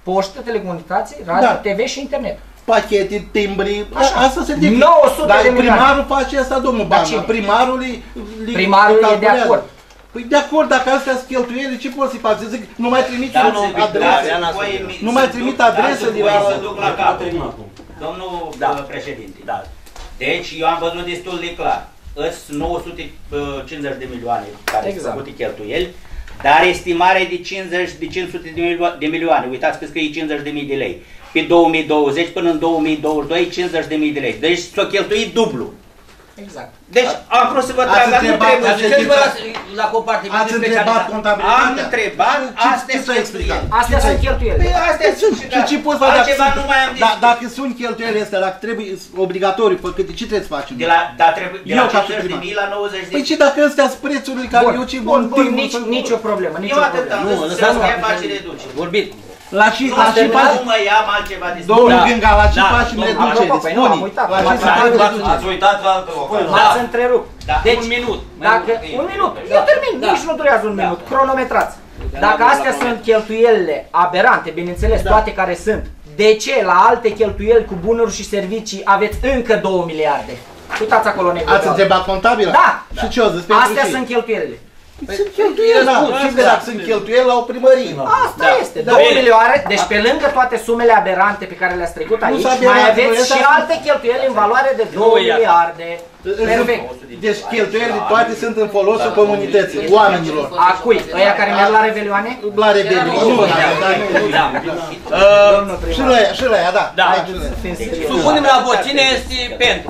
poștă, telecomunicații, radio, Da. T V și internet. Pachete, timbri, Așa. asta se întâmplă. nouă sute Dar de milioane. primarul face asta, domnul Dar Bana. cine? Primarul îi, îi Primarul e de calculează. acord. Păi de acord, dacă astea sunt cheltuieli, ce poți să faci? Să zic, nu mai trimit Da, eu adrese. Nu mai trimit adrese de la... să duc la capăt. Domnul da. președinte. Da. Deci eu am văzut destul de clar. Sunt nouă sute cincizeci de milioane care Exact. sunt făcute cheltuieli, dar estimarea de cincizeci de cinci sute de milioane, de milioane. Uitați că scrie cincizeci de mii de lei. Pe două mii douăzeci până în două mii douăzeci și doi cincizeci de mii de lei. Deci s-o cheltuit dublu. Exact. Deci am vrut să vă trag, nu trebuie. La compartimente Ați întrebat contabilitatea? Am întrebat, astea sunt cheltuieli. Astea sunt cheltuieli. Păi astea sunt și Și ce poți face? altceva nu mai am Da, zis. dacă sunt cheltuielile astea, dacă trebuie obligatoriu făcute, ce trebuie să facem? De la, da, trebuie, de la Eu ca și cincizeci de primar. mii la nouăzeci de Păi mii. ce dacă astea sunt prețurile care eu ce Bun, bun, timp nici, să- nicio problemă, Eu nicio atât am problemă. zis, lăsați să că- faci reduceri. Vorbit. La și, Nu, la și nu faci, mă ia altceva de domnul Da. Gânga, la ce Da, facem domnul- reducere? Apropo, păi nu, am Spune, uitat. la ce M-ați se fac întrerupt. reducere? Ați uitat la altă ocazie. M-ați întrerupt. Da. Deci, Un minut. Dacă, un minut, eu termin, Da. nici nu durează un Da. minut, cronometrați. Dacă n-am astea la sunt cheltuielile aberante, bineînțeles, toate care sunt, de ce la alte cheltuieli cu bunuri și servicii aveți încă două miliarde? Uitați acolo Ați negociat. întrebat contabila? Da. Și ce o zis? Pentru Astea ce? sunt cheltuielile. Sunt cheltuieli, da. răspuns, Și da. dacă sunt cheltuieli la o primărie. Asta Da. este, Da. două Bine. milioane, deci pe lângă toate sumele aberante pe care le-ați trecut aici, s-a mai aberante, aveți noi și ăsta- alte cheltuieli în valoare de două Nu e așa. miliarde. Perfect. Deci cheltuielile toate sunt în folosul comunității, oamenilor. A cui? Ăia care merg la revelioane? La rebeliu. Nu, da, da, Da. Și la ea, și la ea, da. Da. Hai, și la ea. Fiind serios. Supunem la vot. Cine este pentru?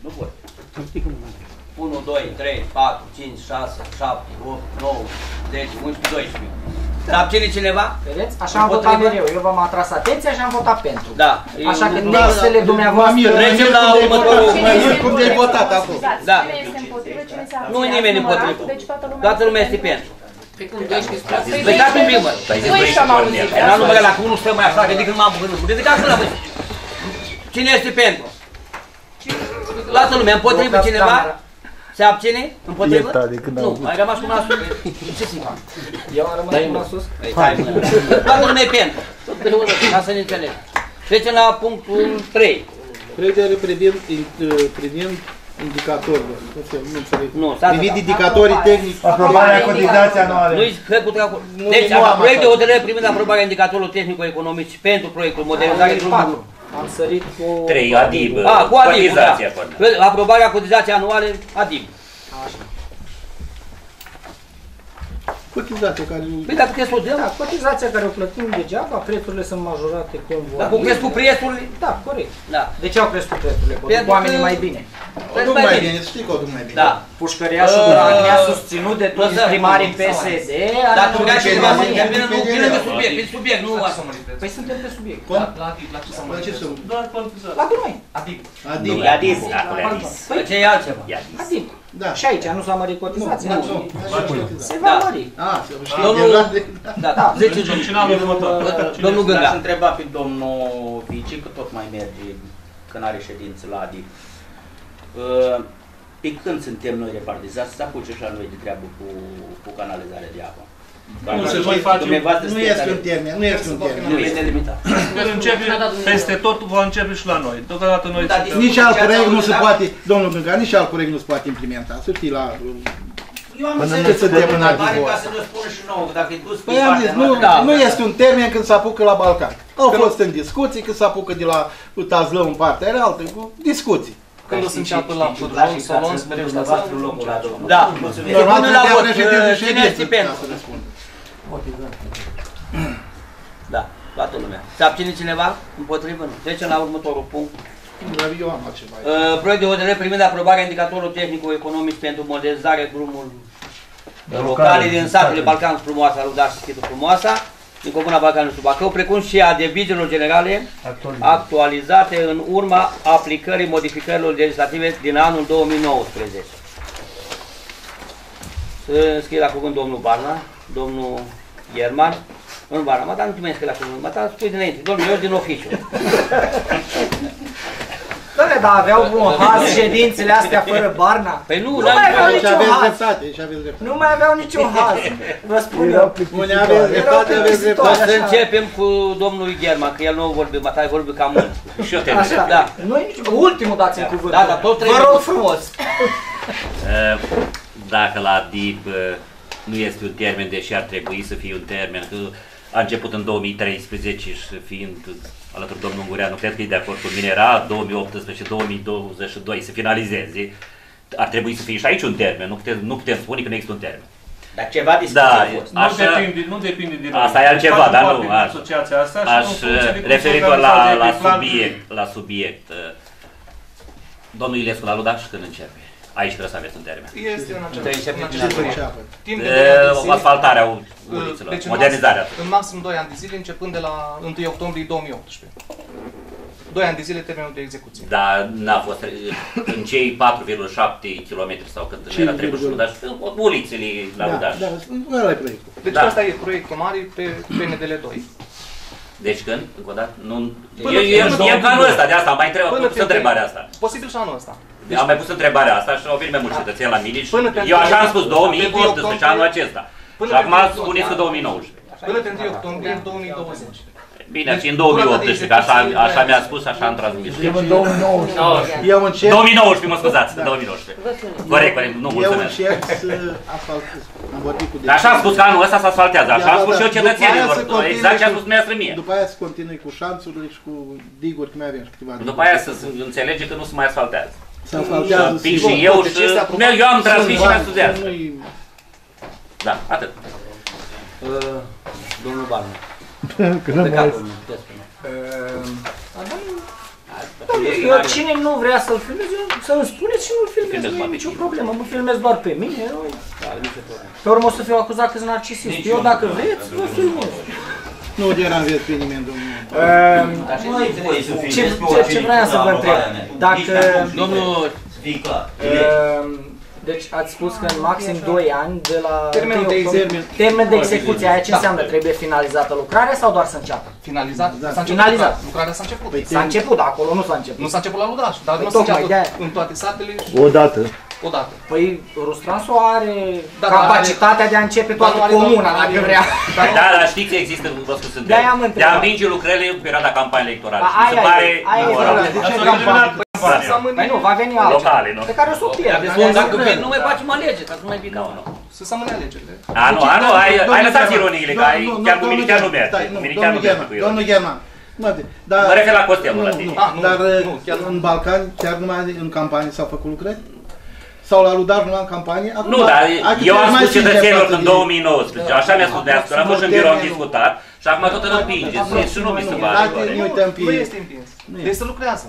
unu, doi, trei, patru, cinci, șase, șapte, opt, nouă, zece, unsprezece, doisprezece. Se abține cineva? Vedeți? Așa am votat mereu. Eu v-am atras atenția și am votat pentru. Da. Așa că Eu- textele dumneavoastră... Trecem la următorul. Cum de-ai votat acum? Da. Cine este împotrivă, cine se abține? Nu e nimeni Ați numărat, împotrivă. Deci toată lumea, Toată lumea este pentru. Păi Păi dați un pic, mă. doisprezece am auzit. Era numai la că unul stă mai așa, că decât m-am făcut. Ridicați-l la voi. Cine este pentru? Toată lumea, împotrivă cineva? Se abține? Împotrivă? Nu, ai rămas cu nasul. Ce să-i fac? Eu am rămas până la sus. Păi, stai, mă. Toată lumea e pentru. Ca să ne înțelegem. Trecem la punctul trei. Credere privind, privind indicatorile. Nu înțeleg. Nu, stați. Privind indicatorii tehnici. Aprobarea cotizației anuale. Nu-i făcut treabă. Nu, Deci, nu am proiect de așa. hotărâre privind aprobarea indicatorilor tehnico-economici pentru proiectul modernizare drumului. patru. Am sărit cu... trei, ADIB, Ah, cu ADIB, da. cotizația acolo. Aprobarea cotizației anuale ADIB. Așa. Cotizația care... Păi dacă trebuie să o dăm, Da, cotizația care o plătim degeaba, prețurile sunt majorate cum vor. dacă o cresc cu prețurile, Da, corect. da. De ce au crescut prețurile? Că Pentru duc oamenii că- mai bine. O duc mai bine, știi că o duc mai bine. Da. Pușcăriașul Uh, Dragnea susținut de toți lăsăm. primarii P S D. are Dacă vrea totuși cineva să România. intervină, nu, vină de subiect, pe subiect, nu așa. Păi suntem pe subiect. Cum? La ce s-a La ce sunt? La gunoi. Adib. Adib. Nu, e adis. Acolo e adis. Păi ce e altceva? E adis. Adib. Da. Și aici nu s-a mărit cotizația. Nu, Nu. nu. Se va Da. mări. Ah, se știe Domnul- deja de... Da, da, zece Deci, cine are următor? Domnul L-aș Gânga. întreba pe domnul Vici, că tot mai merge când are ședință la ADIP. Uh, Pe când suntem noi repartizați, să apuce și la noi de treabă cu, cu canalizarea de apă? Nu se voi face. Dumneavoastră Nu sunteți este un care- termen, nu este un termen. Nu este limitat. Când începe peste tot, va începe și la noi. Deocamdată noi Da, suntem- Nici alt proiect nu se Da. poate, domnul Gânga, nici alt proiect nu se poate implementa. Să știi la... Eu am Până înțeles, nu se domnul termină Mare, ADIP-ul ca ăsta. să ne spună și nouă, dacă e dus pe Păi am partea zis, nu, noastră. Da, nu da. este un termen când se apucă la Balcan. Au fost în discuții, când se apucă de la Tazlău în partea realtă, cu discuții. Când o să înceapă la Pudron, Solon, mereu și la Patru locuri la domnul. Da. Mulțumesc. Normal Până la trebuia vot, președinte cine ședință, este ca pentru? să răspund. Da, toată lumea. Se abține cineva? Împotrivă? Nu. Trecem la următorul punct. Dar eu am altceva. Uh, Proiect de hotărâre privind aprobarea indicatorilor tehnico-economici pentru modernizarea drumului locale din satele Balcan Frumoasa, Rudaș și Schitul Frumoasa, din Comuna Balcanul sub Bacău, precum și a devizelor generale actualizate în urma aplicării modificărilor legislative din anul două mii nouăsprezece. Să scrie la cuvânt domnul Barna, domnul Ierman. Domnul Barna, mă, dar nu te mai scrie la cuvânt, mă, dar spui dinainte, domnul, eu din oficiu. Doamne, dar aveau un haz ședințele astea fără Barna? Păi nu, nu mai aveau Aici niciun aveți haz. dreptate, aici aveți dreptate. Nu mai aveau niciun haz. Vă spun eu. Unde aveți dreptate, aveți O dreptate. să începem cu domnul Gherman, că el nu vorbi, mai vorbi cam mult. Și eu termin. Așa, Da. nu e nici... Ultimul dați-mi cuvântul. Da, dar tot trebuie. Vă rog frumos. Dacă la D I B nu este un termen, deși ar trebui să fie un termen, că a început în două mii treisprezece și fiind alături de domnul Ungureanu, cred că e de acord cu mine, era două mii optsprezece două mii douăzeci și doi să finalizeze, ar trebui să fie și aici un termen, nu putem, nu putem spune că nu există un termen. Dar ceva discuție Da, a fost. așa, Nu depinde, nu depinde de noi. asta e altceva, Facem dar parte nu, din aș, asociația asta și aș în funcție de cum referitor se la, organizează la pe plan- subiect, la subiect, domnul Ilescu la Ludaș când începe? Aici trebuie să aveți un termen. Este în Trebuie același să în fie același din proiect. Timp de E, doi ani de zile, asfaltarea uh, ulițelor, deci în modernizarea. maxim- În maxim doi ani de zile, începând de la întâi octombrie două mii optsprezece. doi ani de zile termenul de execuție. Dar n-a fost în cei patru virgulă șapte kilometri sau cât era trebuie și Ludaș, ulițele la Ludaș. Da, da, ăla e proiectul. Deci Da. asta e proiectul mare pe P N D L doi. Deci când? Încă o dată? Nu... Până- Eu, eu până știam două că anul mii ăsta, de asta am mai întrebat, am Până pus pe întrebarea asta. Posibil și anul ăsta. Am mai pus întrebarea asta și au venit mai mulți cetățeni la mine și Până pe eu așa am întâi spus două mii octombrie, optsprezece anul acesta. până Și pe acum întâi spuneți că două mii nouăsprezece. Până pe întâi octombrie două mii douăzeci. Bine, Deci, și în două mii durata de optsprezece, că așa, execuție- așa mi-a spus, așa am transmis. Eu în două mii nouăsprezece. Eu încep, două mii nouăsprezece, mă scuzați, două mii nouăsprezece. Corect, corect, nu eu mulțumesc. încerc să asfaltez. Am vorbit cu Dar așa am spus că anul ăsta se asfaltează, așa am Da, spus da, și eu da. După aia cetățenilor, să continui exact ce a cu- spus dumneavoastră mie. După aia să continui cu șanțurile și cu diguri, că mai avem și câteva diguri. După aia să se înțelege că nu se mai asfaltează. Se asfaltează. Pic sigur. și eu Deci și este aprobat. eu am transmis și Sunt mi-a bani, studiat. nu-i- Da, atât. Uh, Domnul Barna. Că nu mai Plecatul meu, puteți spune. Eu cine nu vrea să-l filmez, eu să-mi spuneți și nu-l filmez, Filmez nu e poate nicio cine. problemă, mă filmez doar pe mine. Nu? Da, nicio problemă. Pe urmă o să fiu acuzat că sunt narcisist. Eu dacă vreți, vă filmez. Nu deranjez pe nimeni, domnul. Dar și nu e voie să fii Ce, ce, ce vreau să vă întreb? Dacă... Domnul, Ehm, Deci ați spus că în maxim doi ani de la Termenul de octombrie- execuție. termen de execuție, aia ce Da. înseamnă? Trebuie finalizată lucrarea sau doar să înceapă? Finalizat? Da. S-a început Finalizat. lucrarea. Lucrarea s-a început. S-a început, dar acolo nu s-a început. Nu s-a început la Ludaș, dar Păi nu s-a tocmai început de-aia. în toate satele și Odată. odată. Păi Rustransu are Da, capacitatea de a începe Dar toată nu are comuna, doar- dacă vrea. Dar Da, dar știți că există, vă spus întreb, De-aia am de a întrebat. împinge lucrările în perioada campaniei electorale. A, Și mi se aia e, pare aia e imoral. De ce campanie? să mâine, Păi nu, va veni altul. Locale, nu? Pe care o să o pierde. Bun, dacă vin, nu mai facem alegeri, ca să mai vină. Nu, nu. să se amâne alegerile. A, nu, a, nu, ai, ai lăsat ironiile, că ai, chiar cu mine chiar nu merge. Stai, Cu nu, mine chiar nu domnul merge Gherman, cu domnul ironie. Gherman. Nu, dar, Mă refer la Costel, nu la nu, tine. nu, Ah, nu, dar nu, chiar nu. în Balcani chiar numai în campanie s-au făcut lucrări? Sau la Ludaș numai în campanie? Acum, Nu, dar hai că eu am trebuie mai spus sincer cetățenilor față în de- două mii nouăsprezece, așa mi-a spus dumneavoastră, am fost în birou, am discutat și acum tot îl împingeți și nu mi se pare. Dacă nu uităm pe Nu ei. este împins. Nu Deci se lucrează.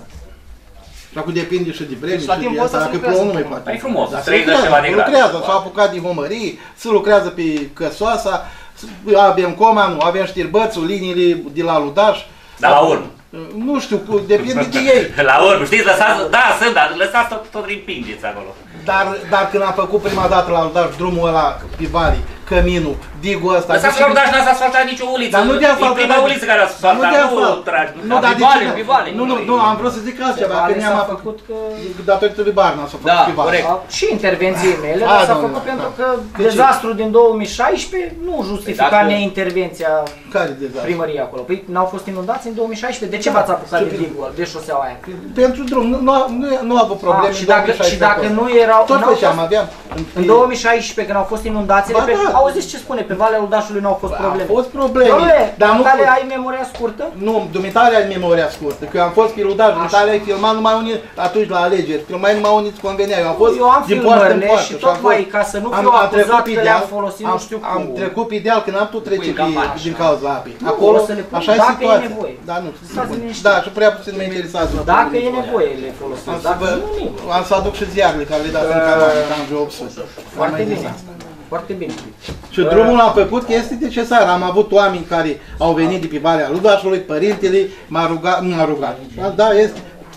Și acum depinde și de vreme Deci la și de timpul asta, ăsta se dacă lucrează. plouă nu mai poate. Păi frumos, Dar se treizeci lucrează, ceva de se grade. lucrează, s-au apucat din homării, se lucrează pe Căsoasa, avem coma, nu, avem știrbățul, liniile de la Ludaș. Dar la urmă. Nu știu, cu- depinde de ei. La urmă, știți, lăsați, da, sunt, dar lăsați tot, tot împingeți acolo. Dar, dar când am făcut prima dată la Ludaș drumul ăla pe Vali, căminul, digul ăsta... Lăsați la Ludaș, n-ați asfaltat nicio uliță. Dar nu de E asfalt, prima dar- uliță care a Dar nu asfaltat, de nu asfalt. tragi. Nu, dar de Vivale, ce? Vivale. Nu, nu, nu, am vrut să zic altceva, că Vale ne-am s-a făcut făcut că... datorită lui Barna s-a făcut Da, pe Vali. corect. Și intervenției mele, A, dar s-a domnule, făcut da. pentru că De ce? dezastrul din două mii șaisprezece nu justifica Dacă- neintervenția Care dezastru? primăriei acolo. Păi n-au fost inundații în două mii șaisprezece, de ce Da. v-ați apucat de Ce- digul, de șoseaua aia? Pentru drum, nu, nu, a- nu, nu a avut probleme. Ah, și în dacă, două mii și șaisprezece dacă acolo. nu erau... Tot n-au făceam, fost- aveam... În două mii șaisprezece, când au fost inundațiile, Ba pe, da. auziți ce spune, pe Valea Ludașului nu au fost A probleme. fost probleme, Domnule, dar nu... Natalia, ai memoria scurtă? Nu, dumitare ai memoria scurtă, că eu am fost pe Ludaș, dumitare ai filmat numai unii, atunci la alegeri, filmai numai unii îți convenea, eu am fost Eu am din poartă în filmările poartă și am tocmai fost- ca să nu am- fiu am trecut acuzat pe că deal, le-am folosit, nu am- știu Am cum. trecut pe deal când am putut trece Cu pe, campania. din cauza apei. Nu, Acolo, o să le pun, așa e dacă e situația. nevoie. Da, nu, Stați liniștiți. da, și prea puțin mă interesează. Dacă e nevoie, le folosim. Am să, Dacă vă, nu, nu. am să aduc și ziarele care le dați în campanie, că am vreo opt sute. Foarte Am mai bine. zis asta. Foarte bine. Și drumul am făcut că este necesar. Am avut oameni care au venit de pe Valea Ludașului, părintele m-a rugat, nu m-a rugat. Da, este.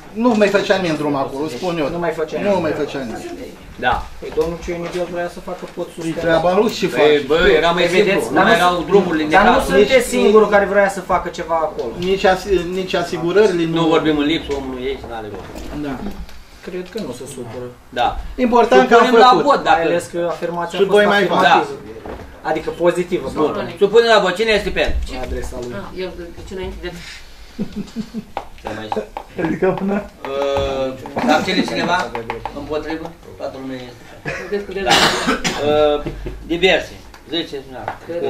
nu mai făcea nimeni drum acolo, spun eu. Nu mai făcea Nu nimeni. mai făcea nimeni. Da. Păi domnul Cionichel vrea să facă pod E sustenat. treaba lui și Păi, face. bă, era mai simplu, nu mai erau drumurile Dar nu necazuri. sunteți singurul care vrea să facă ceva acolo. Nici, as- nici asigurările Nu vorbim în lipsă omului ei și n-are loc. Da. Cred că nu se supără. Da. Important că am Supunem la făcut. vot, Mai dacă... ales că afirmația Și a fost voi mai afirmativă. Adică pozitivă. Bun. Supunem la vot. Cine este pentru? La adresa lui. Ah, el, deci înainte de... Ce mai Adică până... Uh, Dar cele cineva? Împotrivă? Toată lumea este. Vedeți că de Da. Uh, Diverse. Zice, nu.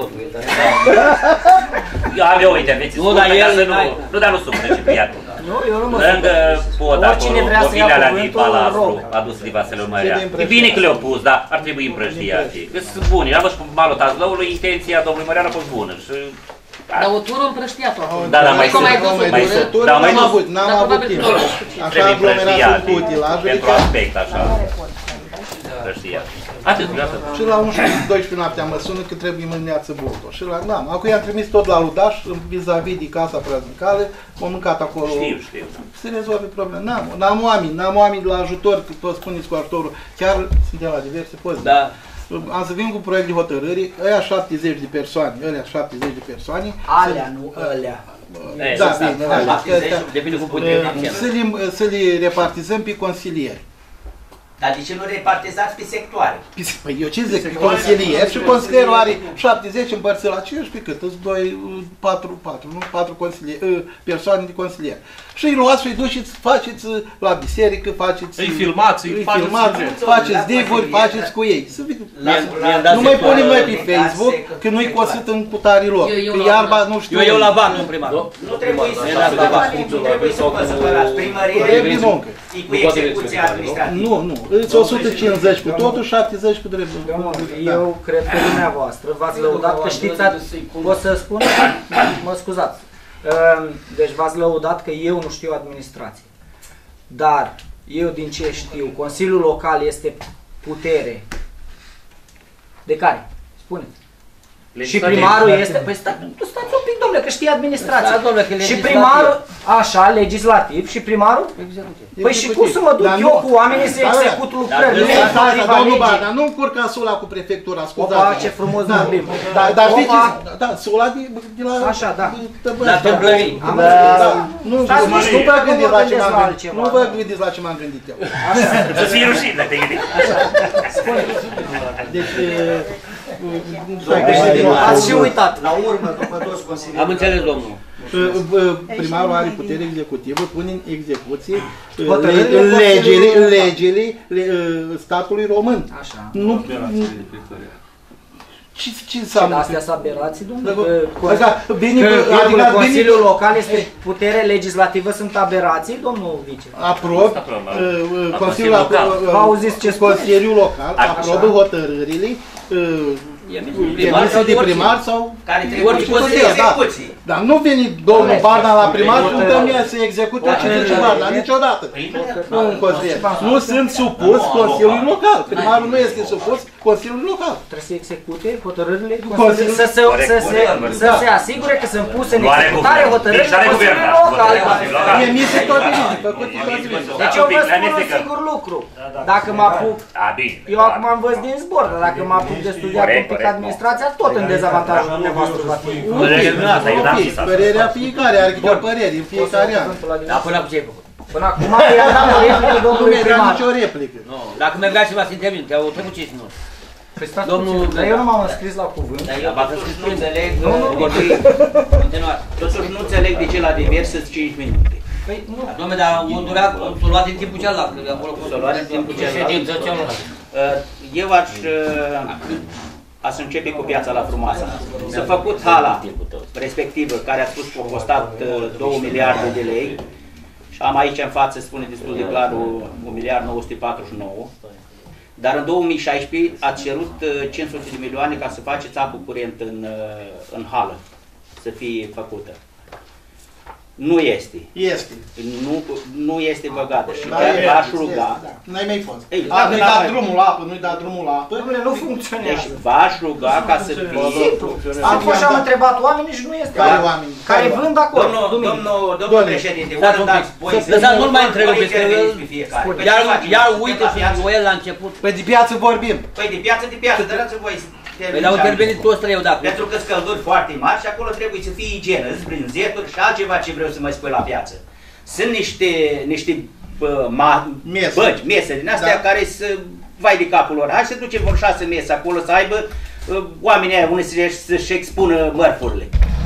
Eu am eu intervenții Nu, scurte, dar ca el să nu, n-ai- nu, dar nu supără Ciprian. Nu, eu nu mă Lângă pod Oricine acolo, vrea să ia mobilea la cuvântul, Palastru, rog. adus de Vasile Mărea. Trebuie E împrăștiat. bine că le-au pus, dar ar trebui împrăștiate. Că sunt buni, am văzut cu malul Tazlăului, intenția domnului Mărean a fost bună și... Dar o tură împrăștiată acolo. Da, dar mai Adică mai sunt, dus o mai tură. sunt. Da, mai N-am dus. avut, n-am Dar avut probabil timp. că Așa Trebuie aglomeratul împrăștiate, cu utilajul. pentru aspect, așa. Împrăștiate. Atât, gata. Și la unsprezece doisprezece noaptea mă sună că trebuie mâneață burto. Și la, da, acum i-am trimis tot la Ludaș, vis-a-vis de casa praznicală, m-am mâncat acolo. Știu, știu. Se rezolve probleme. N-am, n-am oameni, n-am oameni de la ajutor, că tot spuneți cu ajutorul. Chiar suntem la diverse poze. Da. Am să vin cu proiect de hotărâri, ăia șaptezeci de persoane, ăia șaptezeci de persoane. Alea, nu alea. Eh, Da, exact. bine, așa, șaptezeci, că- depinde cum putem. Să le, să le repartizăm pe consilieri. Dar de ce nu repartizați pe sectoare? Păi eu ce zic, consilier și consilierul are șaptezeci împărțit la cincisprezece, cât? Îți doi, patru, patru, nu? patru consilieri, persoane de consilier. Și îi luați și îi duceți, faceți la biserică, faceți... Îi filmați, îi îi faceți- filmați, faceți divuri, faceți cu ei. Să vedem. Mi-am- mi-am dat Nu mai sectoare. punem noi pe Facebook, că nu-i cosit în cutare loc. Eu- eu Pe la- iarba, nu știu... Eu, eu la ban, nu primar. Nu trebuie să Mi-a dat la ban. nu trebuie să vă supărați. Primărie Trebuie muncă. e cu execuția administrativă. Nu, nu, îți o sută cincizeci cu totul, șaptezeci cu dreptul. Domnul, Da. eu cred că dumneavoastră v-ați lăudat că știți, pot să spun? Mă scuzați. Deci v-ați lăudat că eu nu știu administrație. Dar eu din ce știu, Consiliul Local este putere. De care? Spuneți. Și primarul este... Păi stați, stați un pic, domnule, că știe administrația. Stați, domnule, că Și legislativ. primarul, așa, legislativ, și primarul? Păi și cum să mă duc Dar eu nu- cu oamenii să Da, da. execut lucrările? Stai, stai, stai, împotriva domnul legii? Bar, dar nu încurca Sula cu prefectura, Opa, scuzați. ce frumos Da, vorbim. Da, dar Opa. știți, da, Sula de, de la... Așa, da. Tăbăi, La Tâmplării. Am Da, înțeles. da. Nu, Stați nu, liniștit, nu vă nu gândiți vă la ce gândiți m-am la gândit. altceva. Nu vă gândiți la ce m-am gândit eu. Să-ți fii rușine, te gândi. Deci, Ați și uitat. La urmă, după toți consilierii. Am înțeles, domnul. primarul are putere executivă, pune în execuție uh, Hotărârile le- legile, Consiliului legile le- uh, statului român. Așa. Nu, ce, ce Și înseamnă? astea sunt aberații, domnule? Că- Că- Așa, bine, că, adică adică bine- Consiliul Local este putere legislativă, sunt aberații, domnul vice? Aprob, Asta problema. uh, uh, La Consiliul Consiliul Local. uh, V-au zis ce spune? Consiliul Local Așa. aprobă hotărârile uh, Primar emise sau de orice. primar sau Care Orice trebuie să consilie, fie da. execuții. Dar nu veni domnul Barna la primar și dă mie să execute ce zice Barna, niciodată. Nu un consilier. Nu sunt supus Consiliului Local. Primarul nu este supus Consiliului Local. Trebuie să execute hotărârile Consiliul- Consiliului, să se, să se, să Da. se asigure că sunt puse în Nu are executare guvern. hotărârile Deci are guvern, Consiliului da. Local. Consiliul Local. Emise tot bine, făcute tot bine. Deci eu vă spun un singur lucru. Dacă mă apuc, A, bine. eu acum învăț din zbor, dar dacă mă apuc de studiat Corect, un pic corect. administrația, tot în dezavantajul dumneavoastră va fi. Părerea mea, asta e, n-am zis asta. Părerea fiecare, are câte o părere în fiecare an. Da, până acum ce ai făcut? Până acum i-am dat o replică Nu domnului mi-era primar. nicio replică. Nu. Dacă mai vrea ceva să intervin, te-au trecut cinci minute. Păi stați Domnul- puțin, dar eu nu m-am înscris la cuvânt. Dar eu Totuși nu înțeleg, Nu, nu, nu. Continuat. totuși nu înțeleg de ce la divers sunt cinci minute. Păi nu. Dom'le, dar o durat, s-o luat în timpul celălalt, că acolo S-o luat în timpul celălalt. Ședință cealaltă. Uh, Eu aș, uh, aș începe cu Piața la Frumoasa. S-a făcut hala respectivă, care a spus că a costat uh, două miliarde de lei. Și am aici în față, spune destul de clar, un miliard nouă sute patruzeci și nouă. Dar în două mii șaisprezece ați cerut uh, cinci sute de milioane ca să faceți apă curent în, uh, în hală, să fie făcută. Nu este. Este. Nu, nu este băgată și Da, chiar este, v-aș este, ruga. da. N-ai mai fost. Ei, A, dacă nu-i n-am dat mai- drumul la apă, nu-i dat drumul la apă. Dom'le, nu funcționează. Deci v-aș ruga ca să fie. Am fost și am întrebat oamenii și nu este. Care oameni? Care vând acolo. Domnul, duminică. domnul, domnul Doamne. președinte, Stați vă un pic. dați voi să... Lăsați, nu-l mai întreb, voi pentru că interveniți pe fiecare. Păi Iar, ce facem? iar Suntem uite la și piață? cu el la început. Păi de piață vorbim. Păi de piață, de piață, dar dați voi să Păi dar au intervenit toți trei odată. Pentru că scălduri foarte mari și acolo trebuie să fie igienă, zbrânzeturi și altceva ce vreau să mai spui la piață. Sunt niște, niște bă, ma, Mese. băci, mese din astea Da. care să vai de capul lor. Hai să ducem vor șase mese acolo să aibă uh, oamenii aia unde să-și, să-și expună mărfurile.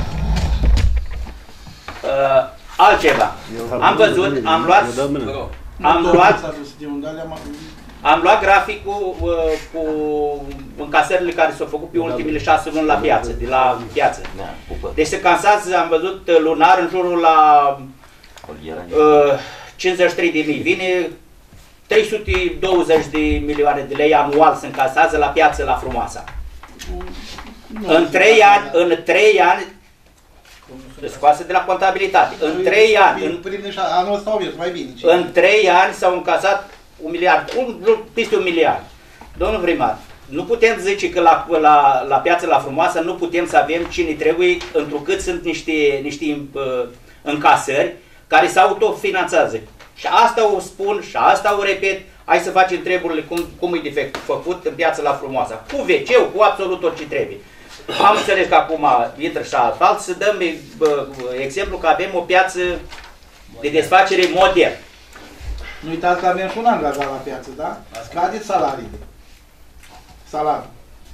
Uh, altceva. Am văzut, am luat, am luat, am luat graficul uh, cu încasările care s-au făcut pe ultimele șase luni la piață, de la piață. Deci se cansează, am văzut uh, lunar în jurul la uh, cincizeci și trei de mii. Vine trei sute douăzeci de milioane de lei anual se încasează la piață la Frumoasa. În trei ani, în trei ani, scoase de la contabilitate, în trei ani, în, Anul ăsta mai bine. în trei ani s-au încasat un miliard, un, peste un miliard. Domnul primar, nu putem zice că la, la, la piață la Frumoasa nu putem să avem cine trebuie, întrucât sunt niște, niște uh, încasări care se autofinanțează. Și asta o spun și asta o repet, hai să facem treburile cum, cum e defect făcut în piața la Frumoasa. Cu ve ce-ul, cu absolut orice trebuie. Am înțeles că acum intră și asfalt, să dăm bă, exemplu că avem o piață de desfacere modern. Nu uitați că avem și un angajat la piață, da? Scadeți salariile. Salariul.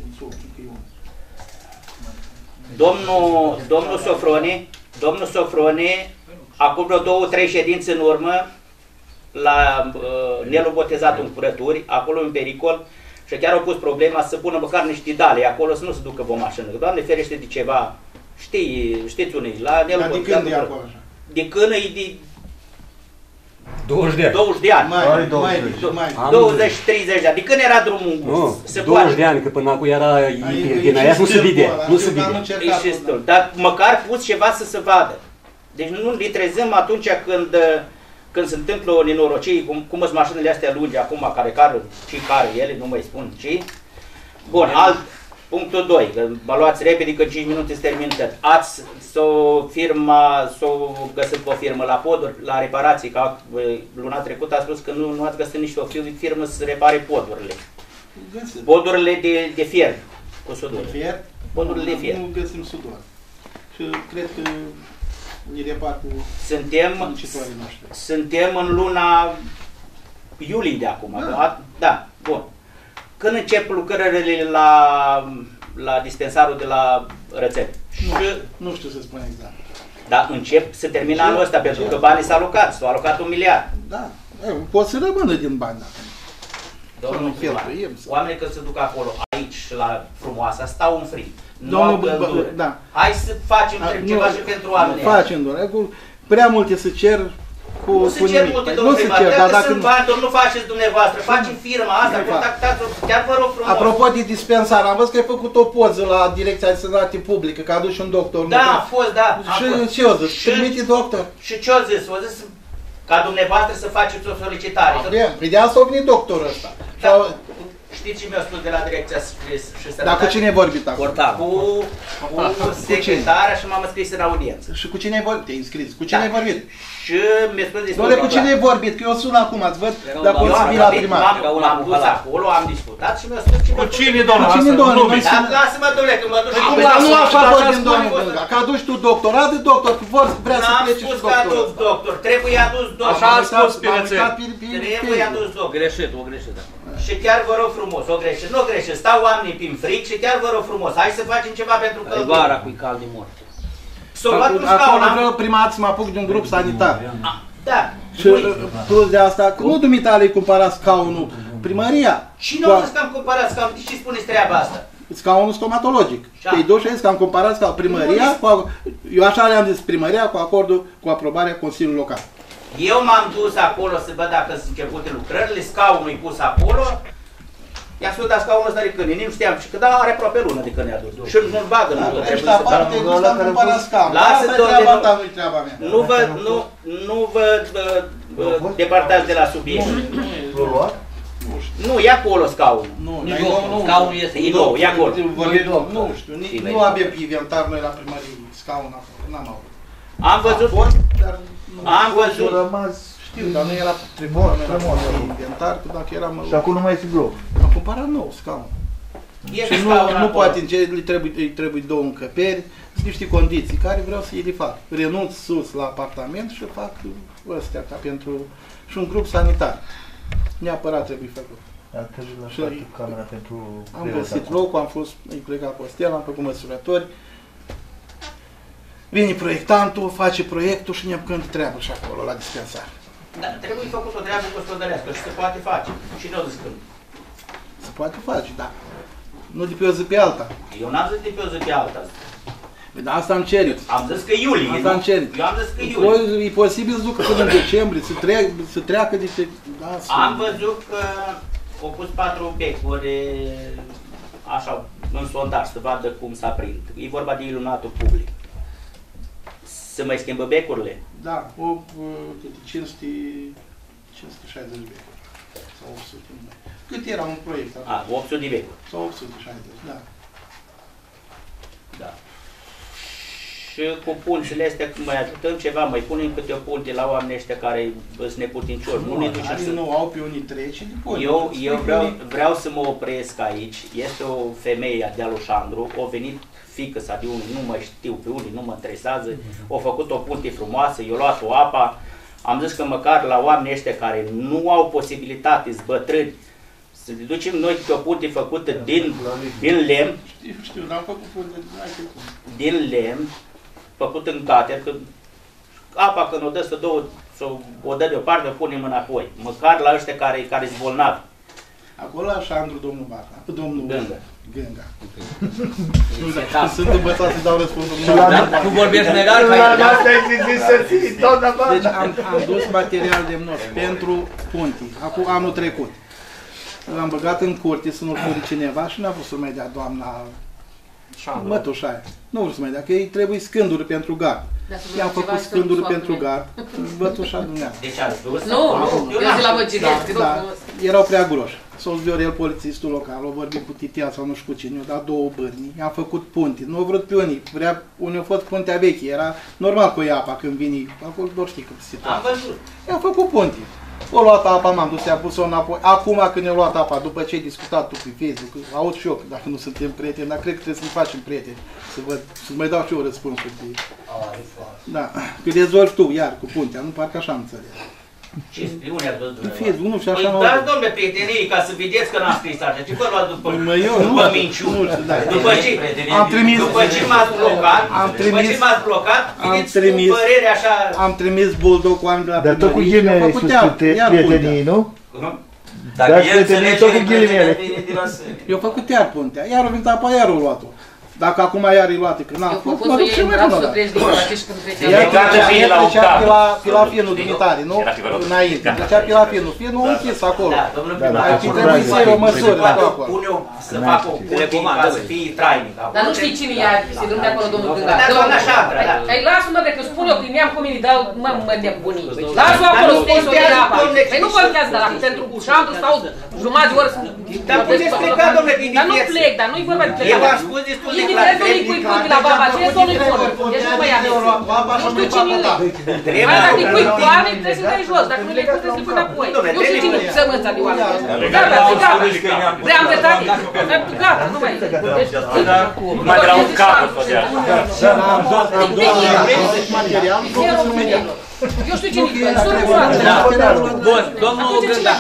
Domnul, domnul Sofrone, domnul Sofrone, acum vreo două, trei ședințe în urmă, la uh, Nelu Botezat în curături, acolo în pericol, și chiar au pus problema să pună măcar niște dale acolo, să nu se ducă pe o mașină. Doamne ferește de ceva, știi, știți unii, la Nelu Dar de Botezat. când e acolo așa? De când e de douăzeci de ani. douăzeci de ani. Mai, mai, mai, mai. douăzeci treizeci de ani. De când era drumul Nu, se douăzeci de ani, că până acum era din aia, nu se vede, nu se vede. E și stul. Dar măcar pus ceva să se vadă. Deci nu ne trezăm atunci când, când se întâmplă o nenorocire, cum, cum sunt mașinile astea lungi acum, care care, și care ele, nu mai spun ce. Bun, alt, punctul doi, că mă luați repede, că cinci minute se termină. Ați s-o firma, s-o găsit pe o firmă la poduri, la reparații, ca luna trecută a spus că nu, nu ați găsit nici o firmă să repare podurile. Podurile de, de fier, cu sudor. De fier? Podurile de fier. Nu găsim sudor. Și cred că ne repar cu suntem, muncitorii noștri. Suntem în luna iulie de acum. Da, da, bun. Când încep lucrările la, la dispensarul de la Rățel? Nu, și, nu știu să spun exact. Da, încep să termină anul ăsta, pentru că banii s-au alocat, s-au alocat un miliard. Da, pot să rămână din bani dacă Domnul primar, oamenii când se duc acolo, aici, la Frumoasa, stau în frig. Domnul, bă, da. Hai să facem A, ceva nu, și pentru oamenii. Facem, doamne. Prea multe se cer cu, nu se cer multe, domnul primar, dacă, dacă sunt bani, nu faceți dumneavoastră, faceți firma asta, contactați-o, chiar vă rog frumos. Apropo de dispensar, am văzut că ai făcut o poză la Direcția de Sănătate Publică, că a adus și un doctor. Da, a fost, da. Și ce o zis? Trimite doctor. Și ce o zis? O zis ca dumneavoastră să faceți o solicitare. Păi de asta a venit doctorul ăsta. Știți ce mi-a spus de la Direcția Scris și Sănătate? Dar cu cine ai vorbit acum? Cu, cu secretarea și m-am înscris în audiență. Și cu cine ai vorbit? Te-ai înscris. Cu cine da. ai vorbit? Și mi-a spus despre... Doamne, cu cine ai vorbit? Că eu sun acum, ați văd, dacă o să vii la primar. M-am dus acolo, am discutat și mi-a spus ce... Cu cine, doamne? Cu cine, doamne? Lasă-mă, doamne, că mă duc și... Nu așa vorbim, doamne, Bânga, că aduci tu doctor, adu doctor, că vor vrea să plece și doctor. N-am spus că aduc doctor, trebuie adus doctor. Așa a spus pe rețel. Trebuie adus doctor. Greșit, o greșit. Și chiar vă rog frumos, o greșit, nu o greșit, stau oamenii prin fric și chiar vă rog frumos, hai să facem ceva pentru că... E vara cu cald de mort. S-o luat un scaun, am... Acolo prima dată să mă apuc de un grup sanitar. Da. Și plus de asta, că nu dumitale îi cumpăra scaunul, primăria. Cine a zis că am cumpărat scaunul? De ce spuneți treaba asta? Scaunul stomatologic. Te-ai dus și ai zis că am cumpărat scaunul. Primăria, cu, eu așa le-am zis, primăria cu acordul, cu aprobarea Consiliului Local. Eu m-am dus acolo să văd dacă sunt începute lucrările, scaunul e pus acolo I-am spus, dar scaunul ăsta de câine, nici nu știam, și că da, are aproape lună de câine adus. Și nu-l bagă, nu trebuie Ăștia să aparte, bagă. nu s-a cumpărat scaun. Lasă, Asta e domnule, treaba nu- ta, nu-i treaba mea. Nu vă, nu, nu vă uh, uh, departați de la subiect. Nu, e acolo scaunul. Nu, Nu, dar nu, nu, scaunul este E nou, e acolo. vorbim, nu știu, nici, nu avem inventar noi la primărie scaun acolo, n-am avut. Am văzut, A fost, dar nu am văzut. rămas, știu, dar nu era primul meu la inventar, că dacă era mă... și acum nu mai este glob. Am cumpărat nou scaun. Este Și nu, scaun nu acolo. poate, în ce îi trebuie, îi trebuie două încăperi, sunt niște condiții care vreau să le fac. Renunț sus la apartament și fac ăstea ca pentru... și un grup sanitar. Neapărat trebuie făcut. Am trebuit la Și toată camera pentru... Am găsit locul, am fost implicat cu Stel, am făcut măsurători. Vine proiectantul, face proiectul și ne apucăm de treabă și acolo, la dispensar. Dar trebuie făcut o treabă gospodărească și se poate face. Și nu zic când. Se poate face, da. Nu de pe o zi pe alta. Eu n-am zis de pe o zi pe alta. Păi, dar asta am cerut. Am zis că iulie, Asta nu? am cerut. Eu am zis că E iulie. po- E posibil să ducă până în decembrie, să, treacă, să treacă de pe... Da, să... Am văzut că au pus patru becuri așa, în sondaj, să vadă cum s-a prins. E vorba de iluminatul public. Se mai schimbă becurile? Da, o, o câte cinci sute șaizeci de becuri. Sau opt sute. nu mai. Cât era un proiect? A, opt sute de becuri. Sau opt sute șaizeci, da. Da. Și cu puncile astea, când mai ajutăm ceva, mai punem câte o punte la oamenii ăștia care sunt neputincioși. Nu ne ducem Care să... nu au pe unii trece, de pune. Eu, eu vreau, vreau să mă opresc aici. Este o femeie de Alușandru, a venit fiică sa de unul, nu mai știu pe unii, nu mă interesează, a făcut o punte frumoasă, i-a luat o apa. Am zis că măcar la oamenii ăștia care nu au posibilitate, sunt bătrâni, să le ducem noi pe o punte făcută din, din lemn, Știu, știu, dar am făcut punte, n-ai făcut. din lemn, făcut în cater, că apa când o dă să două, să o dă deoparte, o punem înapoi. Măcar la ăștia care, care sunt bolnavi. Acolo așa Andru, domnul Barna, domnul Gânga. Gânga. Nu știu, sunt învățat să dau răspunsul. Tu vorbești legal? Asta e zis să fii, doamna Deci Barna. am, am dus material de mnor pentru punti, acum anul trecut. L-am băgat în curte să nu-l furi cineva și n-a vrut să mai dea doamna mătușaia. Nu vreau să mai dea, că ei trebuie scânduri pentru gard. I-am făcut scânduri pentru gard, mătușa dumneavoastră. Deci ați dus Nu, nu, eu zi la Măginesc, Da, da, erau prea groși. S-o Viorel, polițistul local, o vorbit cu titia sau nu știu cu cine, i-a dat două bărni, i-am făcut punte, nu au vrut pe unii, vrea, unii au fost puntea veche, era normal cu apa când vine, acolo doar știi cum se Am văzut. I-am făcut punte. O luat apa, m-am dus, i-am pus-o înapoi. Acum când ne-a luat apa, după ce ai discutat tu pe Facebook, aud și eu, dacă nu suntem prieteni, dar cred că trebuie să ne facem prieteni, să văd, să mai dau și eu răspunsuri. De... Da, că rezolvi tu, iar, cu puntea, nu parcă așa am înțeles. Ce unde ați văzut? Pe Facebook, nu știu, așa Păi m-au dați, văzut. domnule, prietenii, ca să vedeți că n-am scris așa. Ce vă luați după, Mă, eu nu, după nu minciuni? știu, da. După ce, Am trimis, după ce m-ați blocat, Am după trimis- ce m-ați blocat, am veniți trimis- cu părere așa... am trimis bulldog cu oameni de la Dar tot cu primărie și ghilimele am ai făcut spus iar- cu te- iar prietenii, nu? Dacă Dați el prietenii înțelege, tot cu îi ghilimele. vine din răsări. Eu am făcut iar puntea, iar a venit apa, iar o luat-o. Dacă acum iar e luată, că n-am Eu făcut, propun mă să duc iei și în mai braț bună. să da. treci din oraș și când trecea. Iar Fiecare trecea vine la un trecea cap. pe la, pe la finul dumitare, nu? Era și vă rog. Înainte, trecea pe la finul. Finul a închis acolo. Da, domnul Da, primar, da, Ar fi da, trebuit da, să iei o da, măsură poate de acolo. pune o, să facă o punte ca să fie trainic. Dar nu știi cine ia ținând de acolo domnul Gânga. Da, doamna Șandra, da. Ai lasă-mă de că spun eu, primeam cum îi dau, mă, mă nebunii. Lasă-o acolo, spune să o dea apa. Păi nu contează, dar pentru Șandru stau jumătate de oră să... Dar puteți pleca, domnule, din Dar nu piesă. plec, dar nu-i vorba de Eu plecat. am spus destul de clar. Indiferent de unii pui punte la baba, ce să nu-i pun. Deci nu mă ia Nu știu cine le. Mai dacă îi pui coane, trebuie să-i dai jos. Dacă nu le pui, trebuie să-i pui înapoi. Nu știu cine sămânța de oameni. Gata, gata. Vreau dreptate. Gata, nu mai Mai de la un capăt să dea. Am dus material, făcut imediat. Eu știu cine, sună cu roată. Bun, domnul Gânga.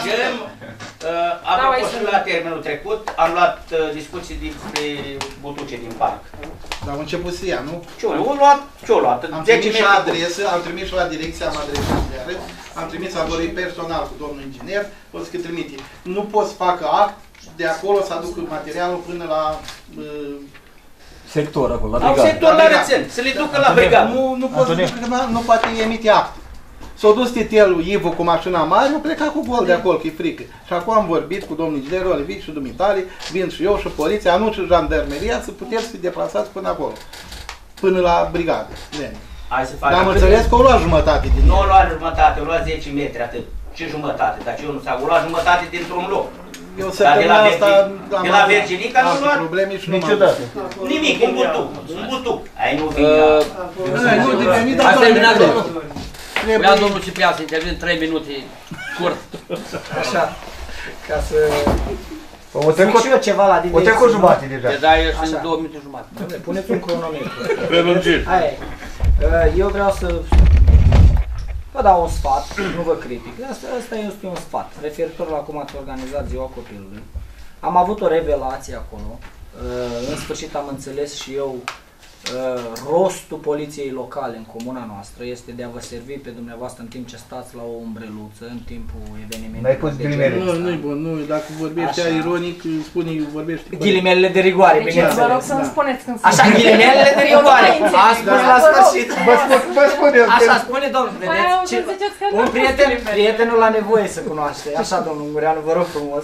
Uh, apropo și la termenul trecut, am luat uh, discuții despre butuce din parc. Dar au început să ia, nu? Ce-o luat? Ce-o luat? Am zece trimis și metri. adresă, am trimis și la direcția, am adresat iară, am trimis, am vorbit personal cu domnul inginer, o să trimite. Nu pot să facă act, de acolo să aducă materialul până la... Uh, Sector acolo, la Au brigadă. sector la rețel, să le ducă la brigadă. nu, nu pot să ducă, că nu poate emite act. S-a dus titelul Ivu cu mașina mare, a plecat cu gol de acolo, că e frică. Și acum am vorbit cu domnul inginer Olivic și dumitale, vin și eu și poliția, anunță jandarmeria să puteți fi deplasați până acolo. Până la brigadă. Hai să Dar am înțeles că o lua jumătate din Nu o lua jumătate, o lua zece metri, atât. Ce jumătate? Dar ce eu nu s-a o lua jumătate dintr-un loc. Eu săptămâna asta de la Virginica nu lua probleme și niciodată. Nimic, un butuc, un butuc. Ai nu vine. Nu deveni, dar Ați terminat, domnul? Vreau domnul Ciprian să intervin trei minute, scurt. Așa, ca să... O trecut și eu ceva la diversie. O trecut jumate deja. Te dai eu și în două minute jumate. Puneți un cronometru. Prelungit. Aia e. Eu vreau să vă dau un sfat, nu vă critic. Asta, asta este un sfat, referitor la cum ați organizat Ziua Copilului. Am avut o revelație acolo. În sfârșit am înțeles și eu rostul poliției locale în comuna noastră este de a vă servi pe dumneavoastră în timp ce stați la o umbreluță, în timpul evenimentului. N-ai pus ghilimele. Nu, nu-i bun, nu, dacă vorbești așa ironic, spune, vorbești... Ghilimelele de rigoare, deci bineînțeles. vă rog să-mi spuneți când Așa, ghilimelele de rigoare. Am spus la sfârșit. Vă spun eu. Așa, spune domnul, vedeți? Un prieten, prietenul la nevoie să cunoaște. Așa, domnul Ungureanu, vă rog frumos.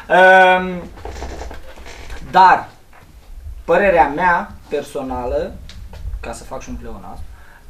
Dar, părerea mea personală, ca să fac și un pleonasm,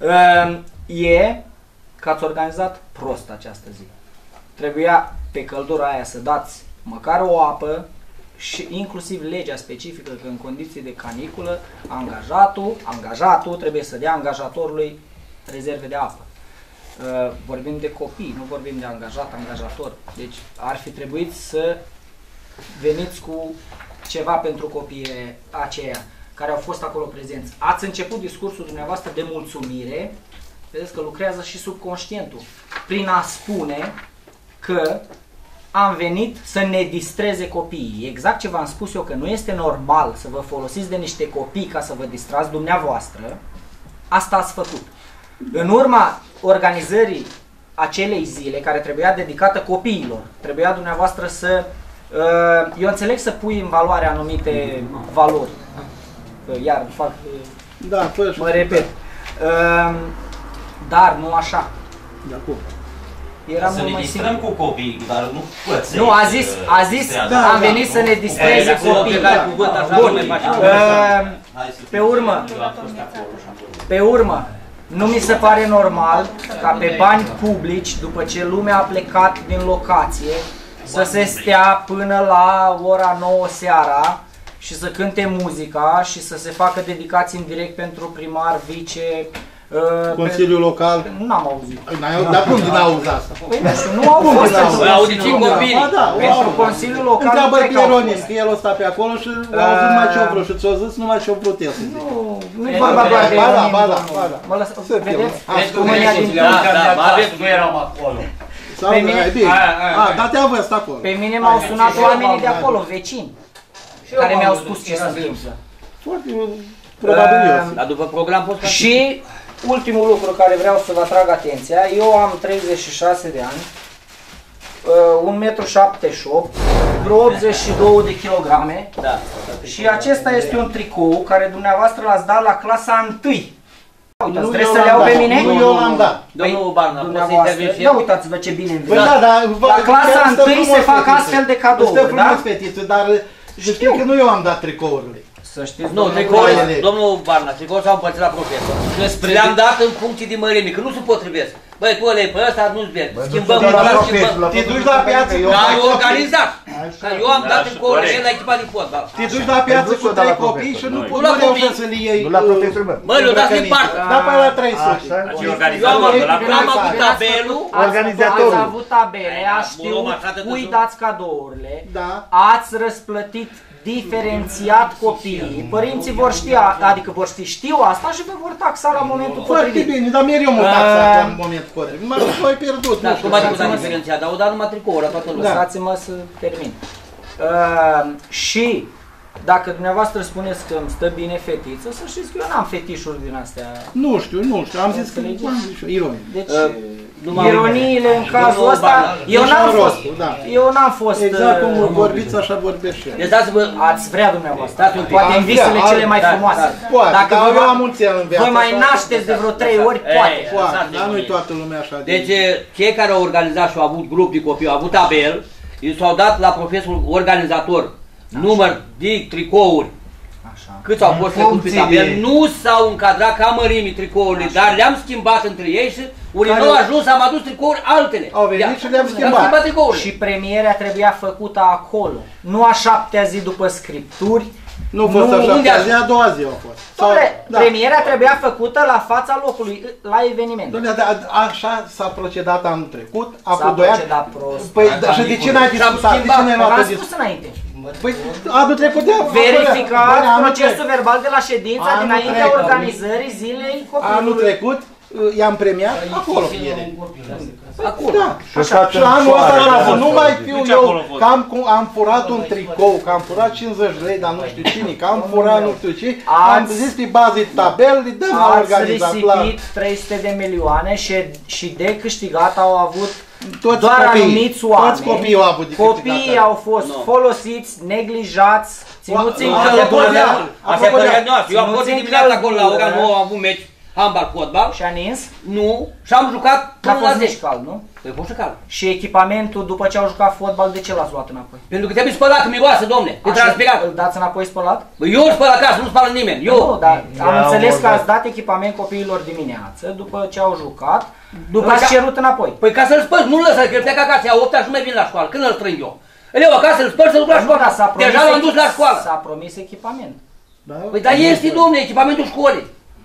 e că ați organizat prost această zi. Trebuia pe căldura aia să dați măcar o apă și inclusiv legea specifică că în condiții de caniculă angajatul, angajatul trebuie să dea angajatorului rezerve de apă. Vorbim de copii, nu vorbim de angajat, angajator. Deci ar fi trebuit să veniți cu ceva pentru copiii aceia care au fost acolo prezenți. Ați început discursul dumneavoastră de mulțumire, vedeți că lucrează și subconștientul, prin a spune că am venit să ne distreze copiii. Exact ce v-am spus eu, că nu este normal să vă folosiți de niște copii ca să vă distrați dumneavoastră, asta ați făcut. În urma organizării acelei zile, care trebuia dedicată copiilor, trebuia dumneavoastră să... Eu înțeleg să pui în valoare anumite valori. Iar fac... Da, mă repet. Dar nu așa. De acum. Era să ne distrăm cu copii, dar nu păței. Nu, a zis, a zis, da, am venit da, să ne distreze copiii. Bun. Pe urmă, pe urmă, nu mi se pare normal ca pe bani publici, după ce lumea a plecat din locație, să se stea până la ora nouă seara și să cânte muzica și să se facă dedicații în direct pentru primar, vice... Consiliul Local? N-am auzit. Dar cum din auzi asta? Păi nu știu, nu au fost Păi audiți copii. Pentru Consiliul Local nu întreabă cred că au Pieronis, că el o sta pe acolo și a auzit numai ce-o vrut și ți-o zis numai ce-o vrut el să zic. Nu, nu-i vorba doar de Ionin. Ba da, ba da. Mă lăsați, vedeți? România din... Da, da, mă aveți, nu eram acolo. Pe mine, da, te-a văzut acolo. Pe mine m-au sunat oamenii de acolo, vecini, care mi-au spus ce se întâmplă. Foarte probabil eu. Dar după program poți face. Și ultimul lucru care vreau să vă atrag atenția, eu am treizeci și șase de ani, un metru șaptezeci și opt, vreo optzeci și doi de kilograme și acesta este un tricou care dumneavoastră l-ați dat la clasa întâi. Uitați, trebuie să le iau pe mine? Nu eu l-am dat. Domnul Barna, poți să intervin și eu? Ia uitați-vă ce bine îmi vine. La clasa întâi se fac astfel de cadouri, da? Stă frumos, fetiță, dar știu că nu eu am dat tricourile. Să știți, nu, tricourile, domnul Barna, tricourile s-au împărțit la profesor. Le-am dat în funcție de mărime, că nu se potrivesc. Băi, tu ăla e pe ăsta, nu-ți merge. Schimbăm la schimbăm. Te duci la piață cu am organizat. Eu am dat în tricourile la echipa din fotbal. Te duci la piață cu trei copii și nu reușești să le iei. Nu la profesor, mă. Bă, le-o dați din parcă. Da, păi la trei sute. Eu am avut tabelul. Organizatorul. Ați avut tabele, ați știut cui dați cadourile. Ați răsplătit diferențiat copiii, părinții vor ști, adică vor ști, știu asta și vă vor taxa la momentul potrivit. Foarte bine, dar mereu mă taxa în momentul potrivit. M-ai pierdut, nu știu. Cum adică s-a diferențiat, dar au dat numai tricouri la toată lumea. Lăsați-mă să termin. Și dacă dumneavoastră spuneți că îmi stă bine fetiță, să știți că eu n-am fetișuri din astea. Nu știu, nu știu, am zis că ironic. Deci, ironiile în cazul ăsta, eu n-am fost, eu n-am fost... Exact cum vorbiți, așa vorbesc și eu. Deci dați-vă... Ați vrea dumneavoastră, poate în visele cele mai frumoase. Poate, dar eu am mulți ani în viața. Voi mai nașteți de vreo trei ori, poate. Poate, dar nu-i toată lumea așa. Deci cei care au organizat și au avut grup de copii, au avut tabel, i s-au dat la profesorul organizator număr de tricouri. Câți au fost trecut pe tabel, nu s-au încadrat ca mărimii tricourile, dar le-am schimbat între ei și unii nu au ajuns, am adus tricouri altele. Au venit și le-am schimbat. Și premierea trebuia făcută acolo, nu a șaptea zi după scripturi. Nu a fost a șaptea zi, a doua zi a fost. Premierea trebuia făcută la fața locului, la eveniment. Așa s-a procedat anul trecut, a S-a procedat prost. Păi, și de ce n-ai discutat? De ce n-ai luat v-am spus înainte. Păi, anul trecut de verificat procesul verbal de la ședința dinaintea organizării zilei copilului. Anul trecut i-am premiat acolo. Acolo. Da. Și anul ăsta, nu mai fiu eu că am, am furat un tricou, că am furat cincizeci de lei, dar nu știu cine, că am furat nu știu ce, am zis pe bază de tabel, le dăm la organizat. Ați risipit trei sute de milioane și, și de câștigat au avut toți doar copii, anumiți oameni. Toți copiii au avut de Copiii au fost no. folosiți, neglijați, ținuți în căldură. Asta e părerea noastră. Eu am fost dimineața acolo la ora nouă, am avut meci handbal, fotbal. Și a nins? Nu. Și am jucat până la zece. Cald, nu? Păi fost și cald. Și echipamentul, după ce au jucat fotbal, de ce l-ați luat înapoi? Pentru că trebuie spălat, că miroase, domne. E transpirat. Îl dați înapoi spălat? Păi eu îl spăl acasă, nu spală nimeni. Eu. Nu, dar am înțeles că ați dat echipament copiilor dimineață, după ce au jucat, după l-ați cerut înapoi. Păi ca să-l spăl, nu-l lăsa, că el pleacă acasă, ia opt ani și nu mai vin la școală. Când îl strâng eu? Îl iau acasă, îl spăl, să duc la școală. Deja l-am dus la școală. S-a promis echipament. Păi dar este, domne, echipamentul școlii.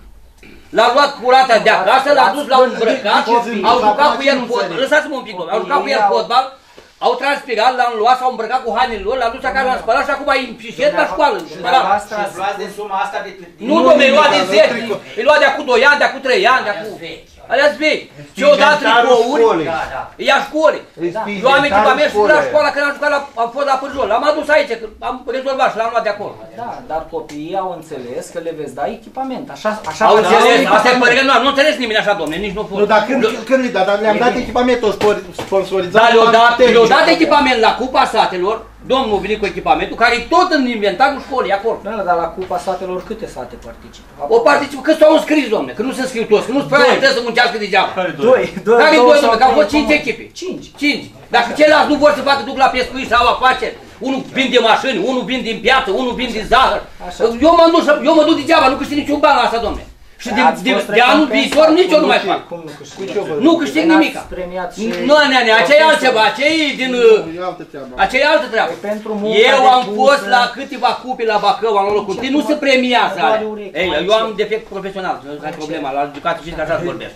L-a luat curata de acasă, l-a dus la un îmbrăcat, au jucat cu el fotbal, lăsați-mă un pic, au jucat cu el fotbal, au transpirat, l-am luat, s-au îmbrăcat cu hainele lor, l-a dus acasă, l-am spălat și acum e împișet la școală. Și luați de suma asta de... Nu, domne, îi lua de zece, îi lua de acum doi ani, de acum trei ani, de acum... Alea-ți vechi. Și eu dat tricouri, ia școli. Eu am echipament și la școală, când am jucat, am fost la Pârjol, l-am adus aici, că am rezolvat și l-am luat de acolo. Da, dar copiii au înțeles că le veți da echipament, așa, așa... Au înțeles, asta e părerea noastră, nu înțeles nimeni așa, domne, nici nu fost. Nu, dar când, când îi da, dar le-am dat echipamentul sponsorizat. Da, le-au dat, le-au dat echipament la Cupa Satelor, domnul a venit cu echipamentul, care e tot în inventarul școlii, acolo. Da, dar la Cupa Satelor câte sate participă? O participă, că s-au înscris, domne, că nu se înscriu toți, că nu trebuie să muncească degeaba. Doi, doi, care doi, domne, că au fost cinci echipe. Cinci. Cinci. Dacă ceilalți nu vor să facă, duc la pescuit sau afaceri, unul vinde mașini, unul vinde din piață, unul vinde zahăr. Eu mă duc, eu mă duc degeaba, nu câștig niciun ban la asta, domne. Și de, de, de anul viitor nici eu nu mai fac. Nu câștig nimic. Nu, nene, aceea e altceva, aceea e din... Aceea e altă treabă. Eu am fost la câteva cupe la Bacău, am locul întâi, nu se premiază alea. Eu am defect profesional, nu e problema, la educație și că așa se vorbește.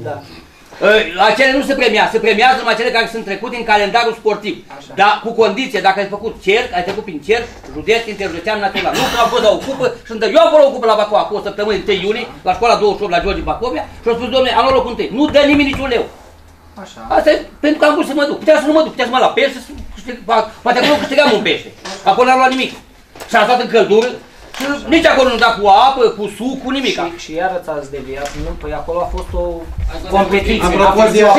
La cele nu se premiază, se premiază numai cele care sunt trecute în calendarul sportiv. Dar cu condiție, dacă ai făcut cerc, ai trecut prin cerc, județ, interjudețean, național. Nu că am fost la o cupă și îmi dă, eu am fost la o cupă la Bacău, acum o săptămână, întâi iunie, la școala douăzeci și opt la George Bacovia și au spus, domne, am luat locul întâi, nu dă nimeni niciun leu. Așa. Asta e pentru că am vrut să mă duc. Putea să nu mă duc, putea să mă la pește, poate acolo câștigam un pește. Acolo n-am luat nimic. Și am stat în căldură. Nici acolo nu da cu apă, cu suc, cu nimic. Și, și iară ți-ați deviat, nu? Păi acolo a fost o competiție. Apropo de apă,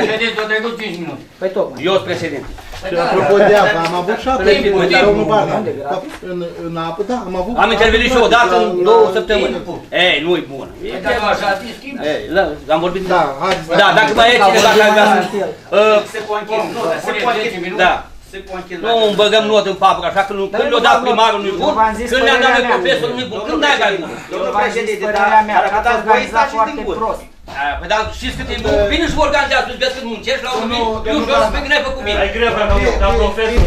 păi tocmai. Eu sunt președinte. Și apropo de apă, am avut șapte echipe, dar nu bani. În apă, da, am avut... Am intervenit și o dată în două săptămâni. Ei, nu-i bun. Am vorbit... Da, da, dacă mai e cine, dacă ai vrea să... Se poate da. Nu îmi băgăm notă în faptă, așa că când le-o dat primarul nu-i bun, când le-a dat noi profesorul nu-i bun, când n-ai mai bun. Domnul președinte, dar dacă dați voi stați și din gură. Păi dar știți cât e bun? Vine și vă organizează, nu-ți vezi când muncești la urmă, eu și eu să spui că n-ai făcut bine. Ai greu, ca profesor.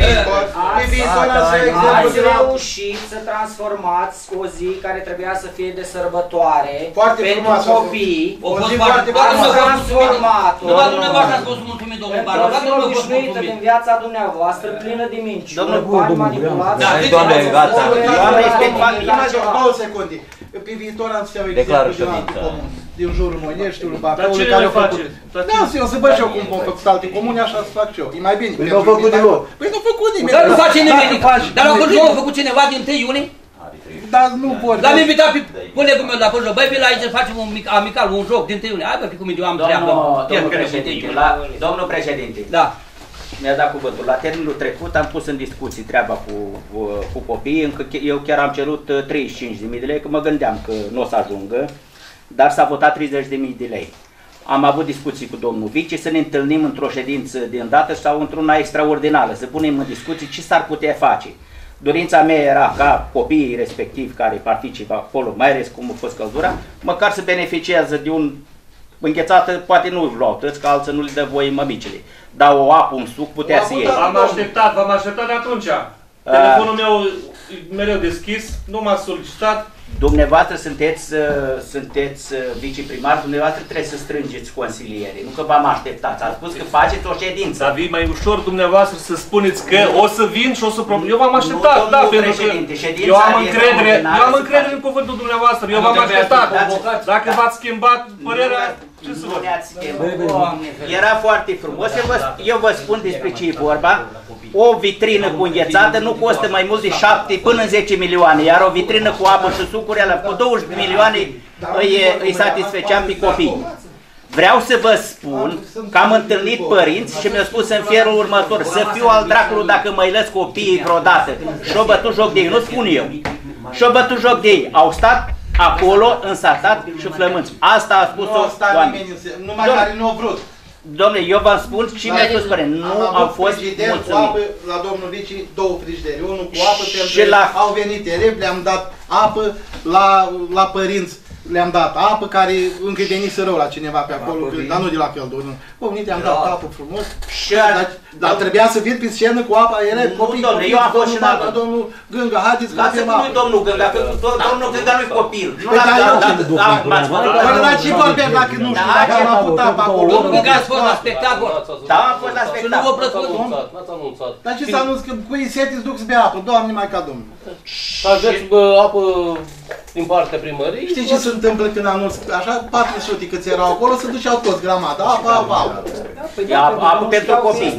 Ați reușit să transformați o zi care trebuia să fie de sărbătoare pentru copii. Ați transformat-o. Numai dumneavoastră ați fost mulțumit, domnul Barna. Într-o zi obișnuită din viața dumneavoastră, plină de minciuni, bani manipulați. Doamne, gata. Două secunde. Pe viitor am să iau exemplu din jurul Moineștiului, Bacăului, care au făcut. Da, eu să văd și eu cum am făcut alte comune, așa să fac și eu. E mai bine. Păi nu au făcut deloc. Păi nu au făcut nimeni. Dar nu face nimeni. Dar nu a făcut cineva din întâi iunie? dar nu vor. L-am invitat pe colegul meu de la Păjău, băi, pe la aici să facem un mic, amical, un joc din tribune. Hai, bă, că cum eu am treabă. Domnul președinte, la, domnul președinte. Da. Mi-a dat cuvântul. La termenul trecut am pus în discuții treaba cu, cu, cu copiii, încă eu chiar am cerut treizeci și cinci de mii de lei, că mă gândeam că nu o să ajungă, dar s-a votat treizeci de mii de lei. Am avut discuții cu domnul Vice să ne întâlnim într-o ședință de îndată sau într-una extraordinară, să punem în discuții ce s-ar putea face. Dorința mea era ca copiii respectivi care participă acolo, mai ales cum a fost căldura, măcar să beneficiază de un înghețată, poate nu luau tăți, că alții nu le dă voie mămicile. Dar o apă, un suc putea să iei. V-am așteptat, v-am așteptat de atunci. Telefonul meu mereu deschis, nu m-a solicitat. Dumneavoastră sunteți, sunteți viceprimar, dumneavoastră trebuie să strângeți consilierii, nu că v-am așteptat. Ați spus că faceți o ședință. Dar vii mai ușor dumneavoastră să spuneți că o să vin și o să propun. Eu v-am așteptat, nu, da, pentru că eu am încredere, eu am încredere în cuvântul dumneavoastră, eu v-am așteptat. Dacă v-ați schimbat părerea, ce să vă Era foarte frumos, eu vă, eu vă spun despre ce e vorba. O vitrină cu înghețată nu costă mai mult de șapte până în zece milioane, iar o vitrină cu apă și sucuri ala, cu douăzeci de milioane îi, îi satisfăceam pe copii. Vreau să vă spun că am întâlnit părinți și mi-au spus în felul următor, să fiu al dracului dacă mă lăs copiii vreodată. Și-au bătut joc de ei, nu spun eu. Și-au bătut joc de ei, au stat acolo însatat și flămânți. Asta a spus-o oamenii. Numai care nu au vrut. Dom'le, eu v-am spus și mi-a spus părere, nu au fost mulțumit. La domnul Vici, două frigideri, unul cu apă, pentru că la... au venit elevi, le-am dat apă, la, la părinți le-am dat apă, care încă venise rău la cineva pe acolo, că, dar nu de la Căldură. Au venit, i-am dat apă frumos, și dar, dar trebuia să vin pe scenă cu apa, era copii, domnule, eu am fost și la domnul Gânga, haideți că avem apă. Lasă-mi domnul Gânga, că domnul Gânga nu-i copil. Dar ce vorbim dacă nu știu, dacă am avut apă acolo? Domnul Gânga ați fost la spectacol. Da, am fost la spectacol. Și nu vă plăcut? Dar ce să anunț, că cu ei seti îți duc să bea apă, Doamne, mai ca Domnul. Să aveți apă din partea primării. Știi ce se întâmplă când anunț? Așa, patru sute câți erau acolo, se duceau toți grămadă, apă, apă, apă. Apă pentru copii.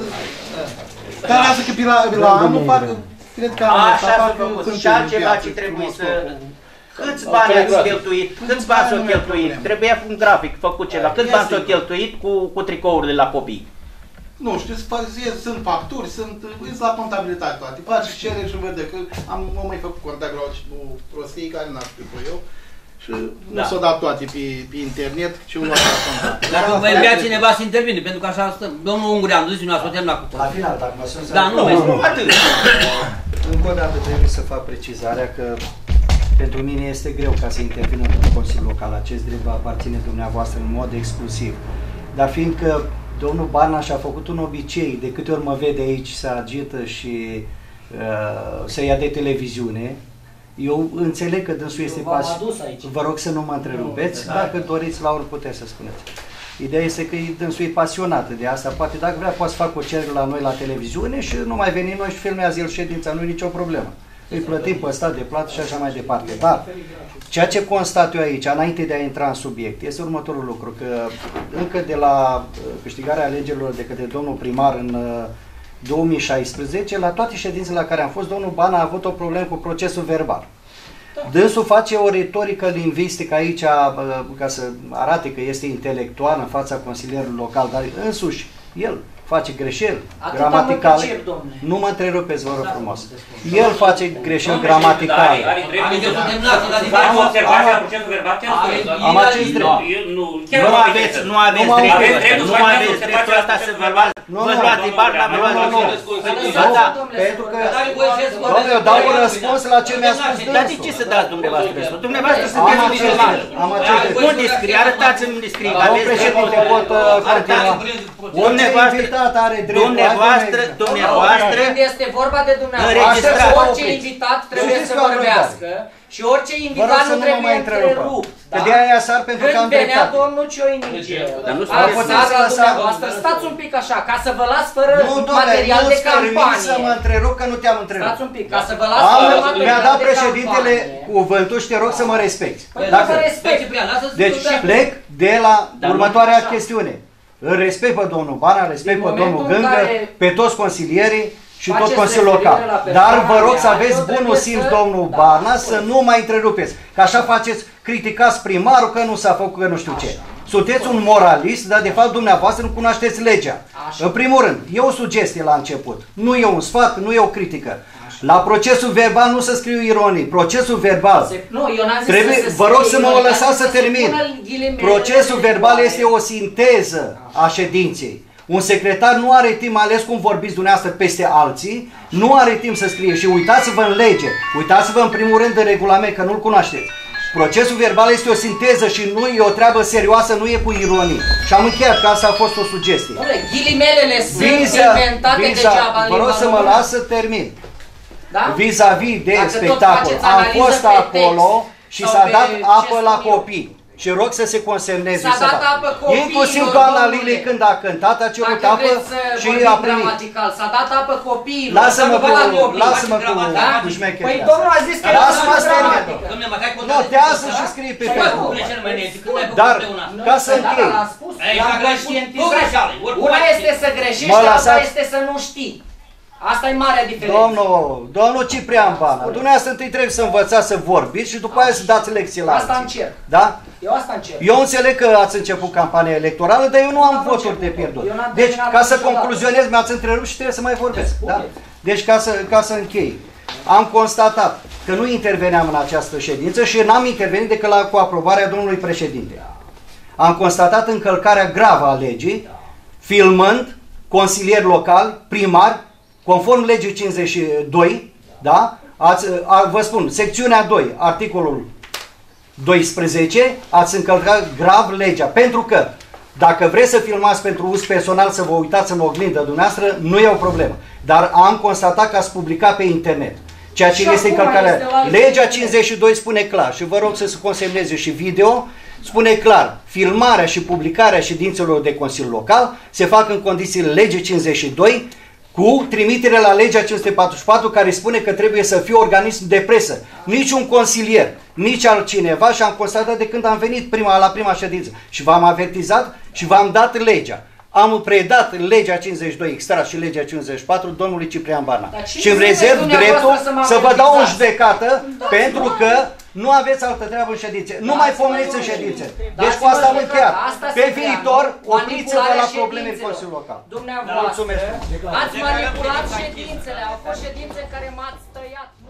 Dar lasă că pe la anul fac, cred că anul așa s-a făcut. Și altceva ce trebuie să... Câți bani ați cheltuit? Câți bani s-au cheltuit? Trebuia un grafic făcut ceva. Câți bani s-au cheltuit cu tricourile la copii? Nu știu, sunt facturi, sunt la contabilitate toate. Faci și cere și vede că am mai făcut contact la o prostie care n-aș știu eu. Și nu s-au dat toate pe, pe internet, ci un luat la contact. Dacă vă vrea cineva să intervine, pentru că așa stăm. Domnul Ungureanu, zici, nu ați o terminat cu tot. La final, dacă mă sunt... Da, nu mai spun. Încă o dată trebuie să fac precizarea că pentru mine este greu ca să intervin într-un Consiliu Local. Acest drept va aparține dumneavoastră în mod exclusiv. Dar fiindcă domnul Barnaș a făcut un obicei, de câte ori mă vede aici să agită și uh, să ia de televiziune, eu înțeleg că dânsul este pasionat. Vă rog să nu mă întrerupeți, nu, dacă doriți, Laura, puteți să spuneți. Ideea este că dânsul e pasionată de asta, poate dacă vrea poate să fac o cerere la noi la televiziune și nu mai venim noi și filmează el ședința, nu e nicio problemă. Îi plătim pe stat de plată și așa mai departe. Dar ceea ce constat eu aici, înainte de a intra în subiect, este următorul lucru, că încă de la câștigarea alegerilor de către domnul primar în două mii șaisprezece, la toate ședințele la care am fost, domnul Ban a avut o problemă cu procesul verbal. Dânsul face o retorică lingvistică aici, ca să arate că este intelectual în fața consilierului local, dar însuși el face greșeli gramaticale. Nu mă întrerupeți, vă rog frumos. El face greșeli gramaticale. Am observația la procesul verbal, am acest drept. Nu aveți, nu aveți dreptul, nu aveți dreptul ăsta să vă luați, vă luați din partea mea. Pentru că, domnule, eu dau un răspuns la ce mi-a spus dânsul. Dar de ce să dați dumneavoastră răspuns? Dumneavoastră sunteți un musulman. Nu descrie, arătați-mi descrie, că aveți dreptul. Dumneavoastră, dumneavoastră, dumneavoastră, când este vorba de dumneavoastră, orice invitat trebuie să vorbească și orice invitat nu trebuie întrerupt. Că de aia sar pentru că am Când venea dreptate. domnul Cioinice, a fost la dumneavoastră, stați un pic așa, ca să vă las fără material de campanie. Nu, să mă întrerup că nu te-am întrerupt. Stați un pic, ca să vă las fără material de campanie. Mi-a dat președintele cuvântul și te rog să mă respecti. Deci plec de la următoarea chestiune. Îl respect pe domnul Bana, respect pe domnul Gângă, pe toți consilierii și tot Consiliul Local. Dar vă rog să aveți bunul simț, domnul Barna, să nu mai întrerupeți. Că așa faceți, criticați primarul că nu s-a făcut, că nu știu ce. Sunteți un moralist, dar de fapt dumneavoastră nu cunoașteți legea. În primul rând, e o sugestie la început. Nu e un sfat, nu e o critică. La procesul verbal nu se scriu ironii. Procesul verbal. Nu, eu n-am zis trebuie, să se vă rog să mă ironii, lăsați să să termin. Procesul verbal este o sinteză a ședinței. Un secretar nu are timp, mai ales cum vorbiți dumneavoastră peste alții, nu are timp să scrie. Și uitați-vă în lege, uitați-vă în primul rând în regulament, că nu-l cunoașteți. Procesul verbal este o sinteză și nu e o treabă serioasă, nu e cu ironii. Și am încheiat, că asta a fost o sugestie. Dom'le, ghilimelele sunt inventate degeaba în vă rog limba să mă română. las să termin. Da? Vis-a-vis de Dacă tot spectacol, faceți am analiză fost pe acolo text și sau s-a pe dat ce apă la spun eu. copii. Și rog să se consemneze. S-a să dat vadă. apă copiilor, Inclusiv doamna domnule. Lili când a cântat, a cerut Dacă apă vreți să și vorbim a primit. gramatical, s-a dat apă copiilor. Lasă-mă Să nu vă la cu, obligați lasă-mă cu, da? cu șmecheria. Păi domnul a zis că e Lasă-mă să termin. gramatică. Dom'le, mă, hai cu Notează și scrie pe Facebook. Dar, ca să închei, Da, l-a spus, l-am conștientizat. Una este să greșești, Mă alta lăsați- este să nu știi. Asta e marea diferență. domnul, domnul Ciprian Bana, dumneavoastră întâi trebuie să învățați să vorbiți și după aia să dați lecții la Asta alții. încerc. Da? Eu asta încerc. Eu înțeleg că ați început campania electorală, dar eu nu am voturi de pierdut. Eu n-am Deci, terminat ca să niciodată. concluzionez, mi-ați întrerupt și trebuie să mai vorbesc. Da? Deci, ca să, ca să închei, am constatat că nu interveneam în această ședință și n-am intervenit decât la, cu aprobarea domnului președinte. Am constatat încălcarea gravă a legii, filmând consilieri locali, primari, conform legii cincizeci și doi, da? Ați, a, vă spun, secțiunea doi, articolul doisprezece, ați încălcat grav legea, pentru că dacă vreți să filmați pentru uz personal, să vă uitați în oglindă dumneavoastră, nu e o problemă. Dar am constatat că ați publicat pe internet. Ceea ce Și este acum încălcarea. este la Legea internet. cincizeci și doi spune clar și vă rog să se consemneze și video, spune clar, filmarea și publicarea ședințelor de Consiliu Local se fac în condițiile legii cincizeci și doi cu trimitere la legea cinci sute patruzeci și patru care spune că trebuie să fie organism de presă. Nici un consilier, nici altcineva și am constatat de când am venit prima, la prima ședință și v-am avertizat și v-am dat legea. Am predat legea cincizeci și doi extra și legea cincizeci și patru domnului Ciprian Barna. Și îmi rezerv dreptul să, să vă dau o judecată pentru că nu aveți altă treabă în ședințe. Nu mai pomeniți în ședințe. Deci cu asta am încheiat. Pe viitor, opriți-vă la probleme în Consiliul Local. Dumneavoastră Mulțumesc. ați manipulat ședințele, au fost ședințe în care m-ați tăiat.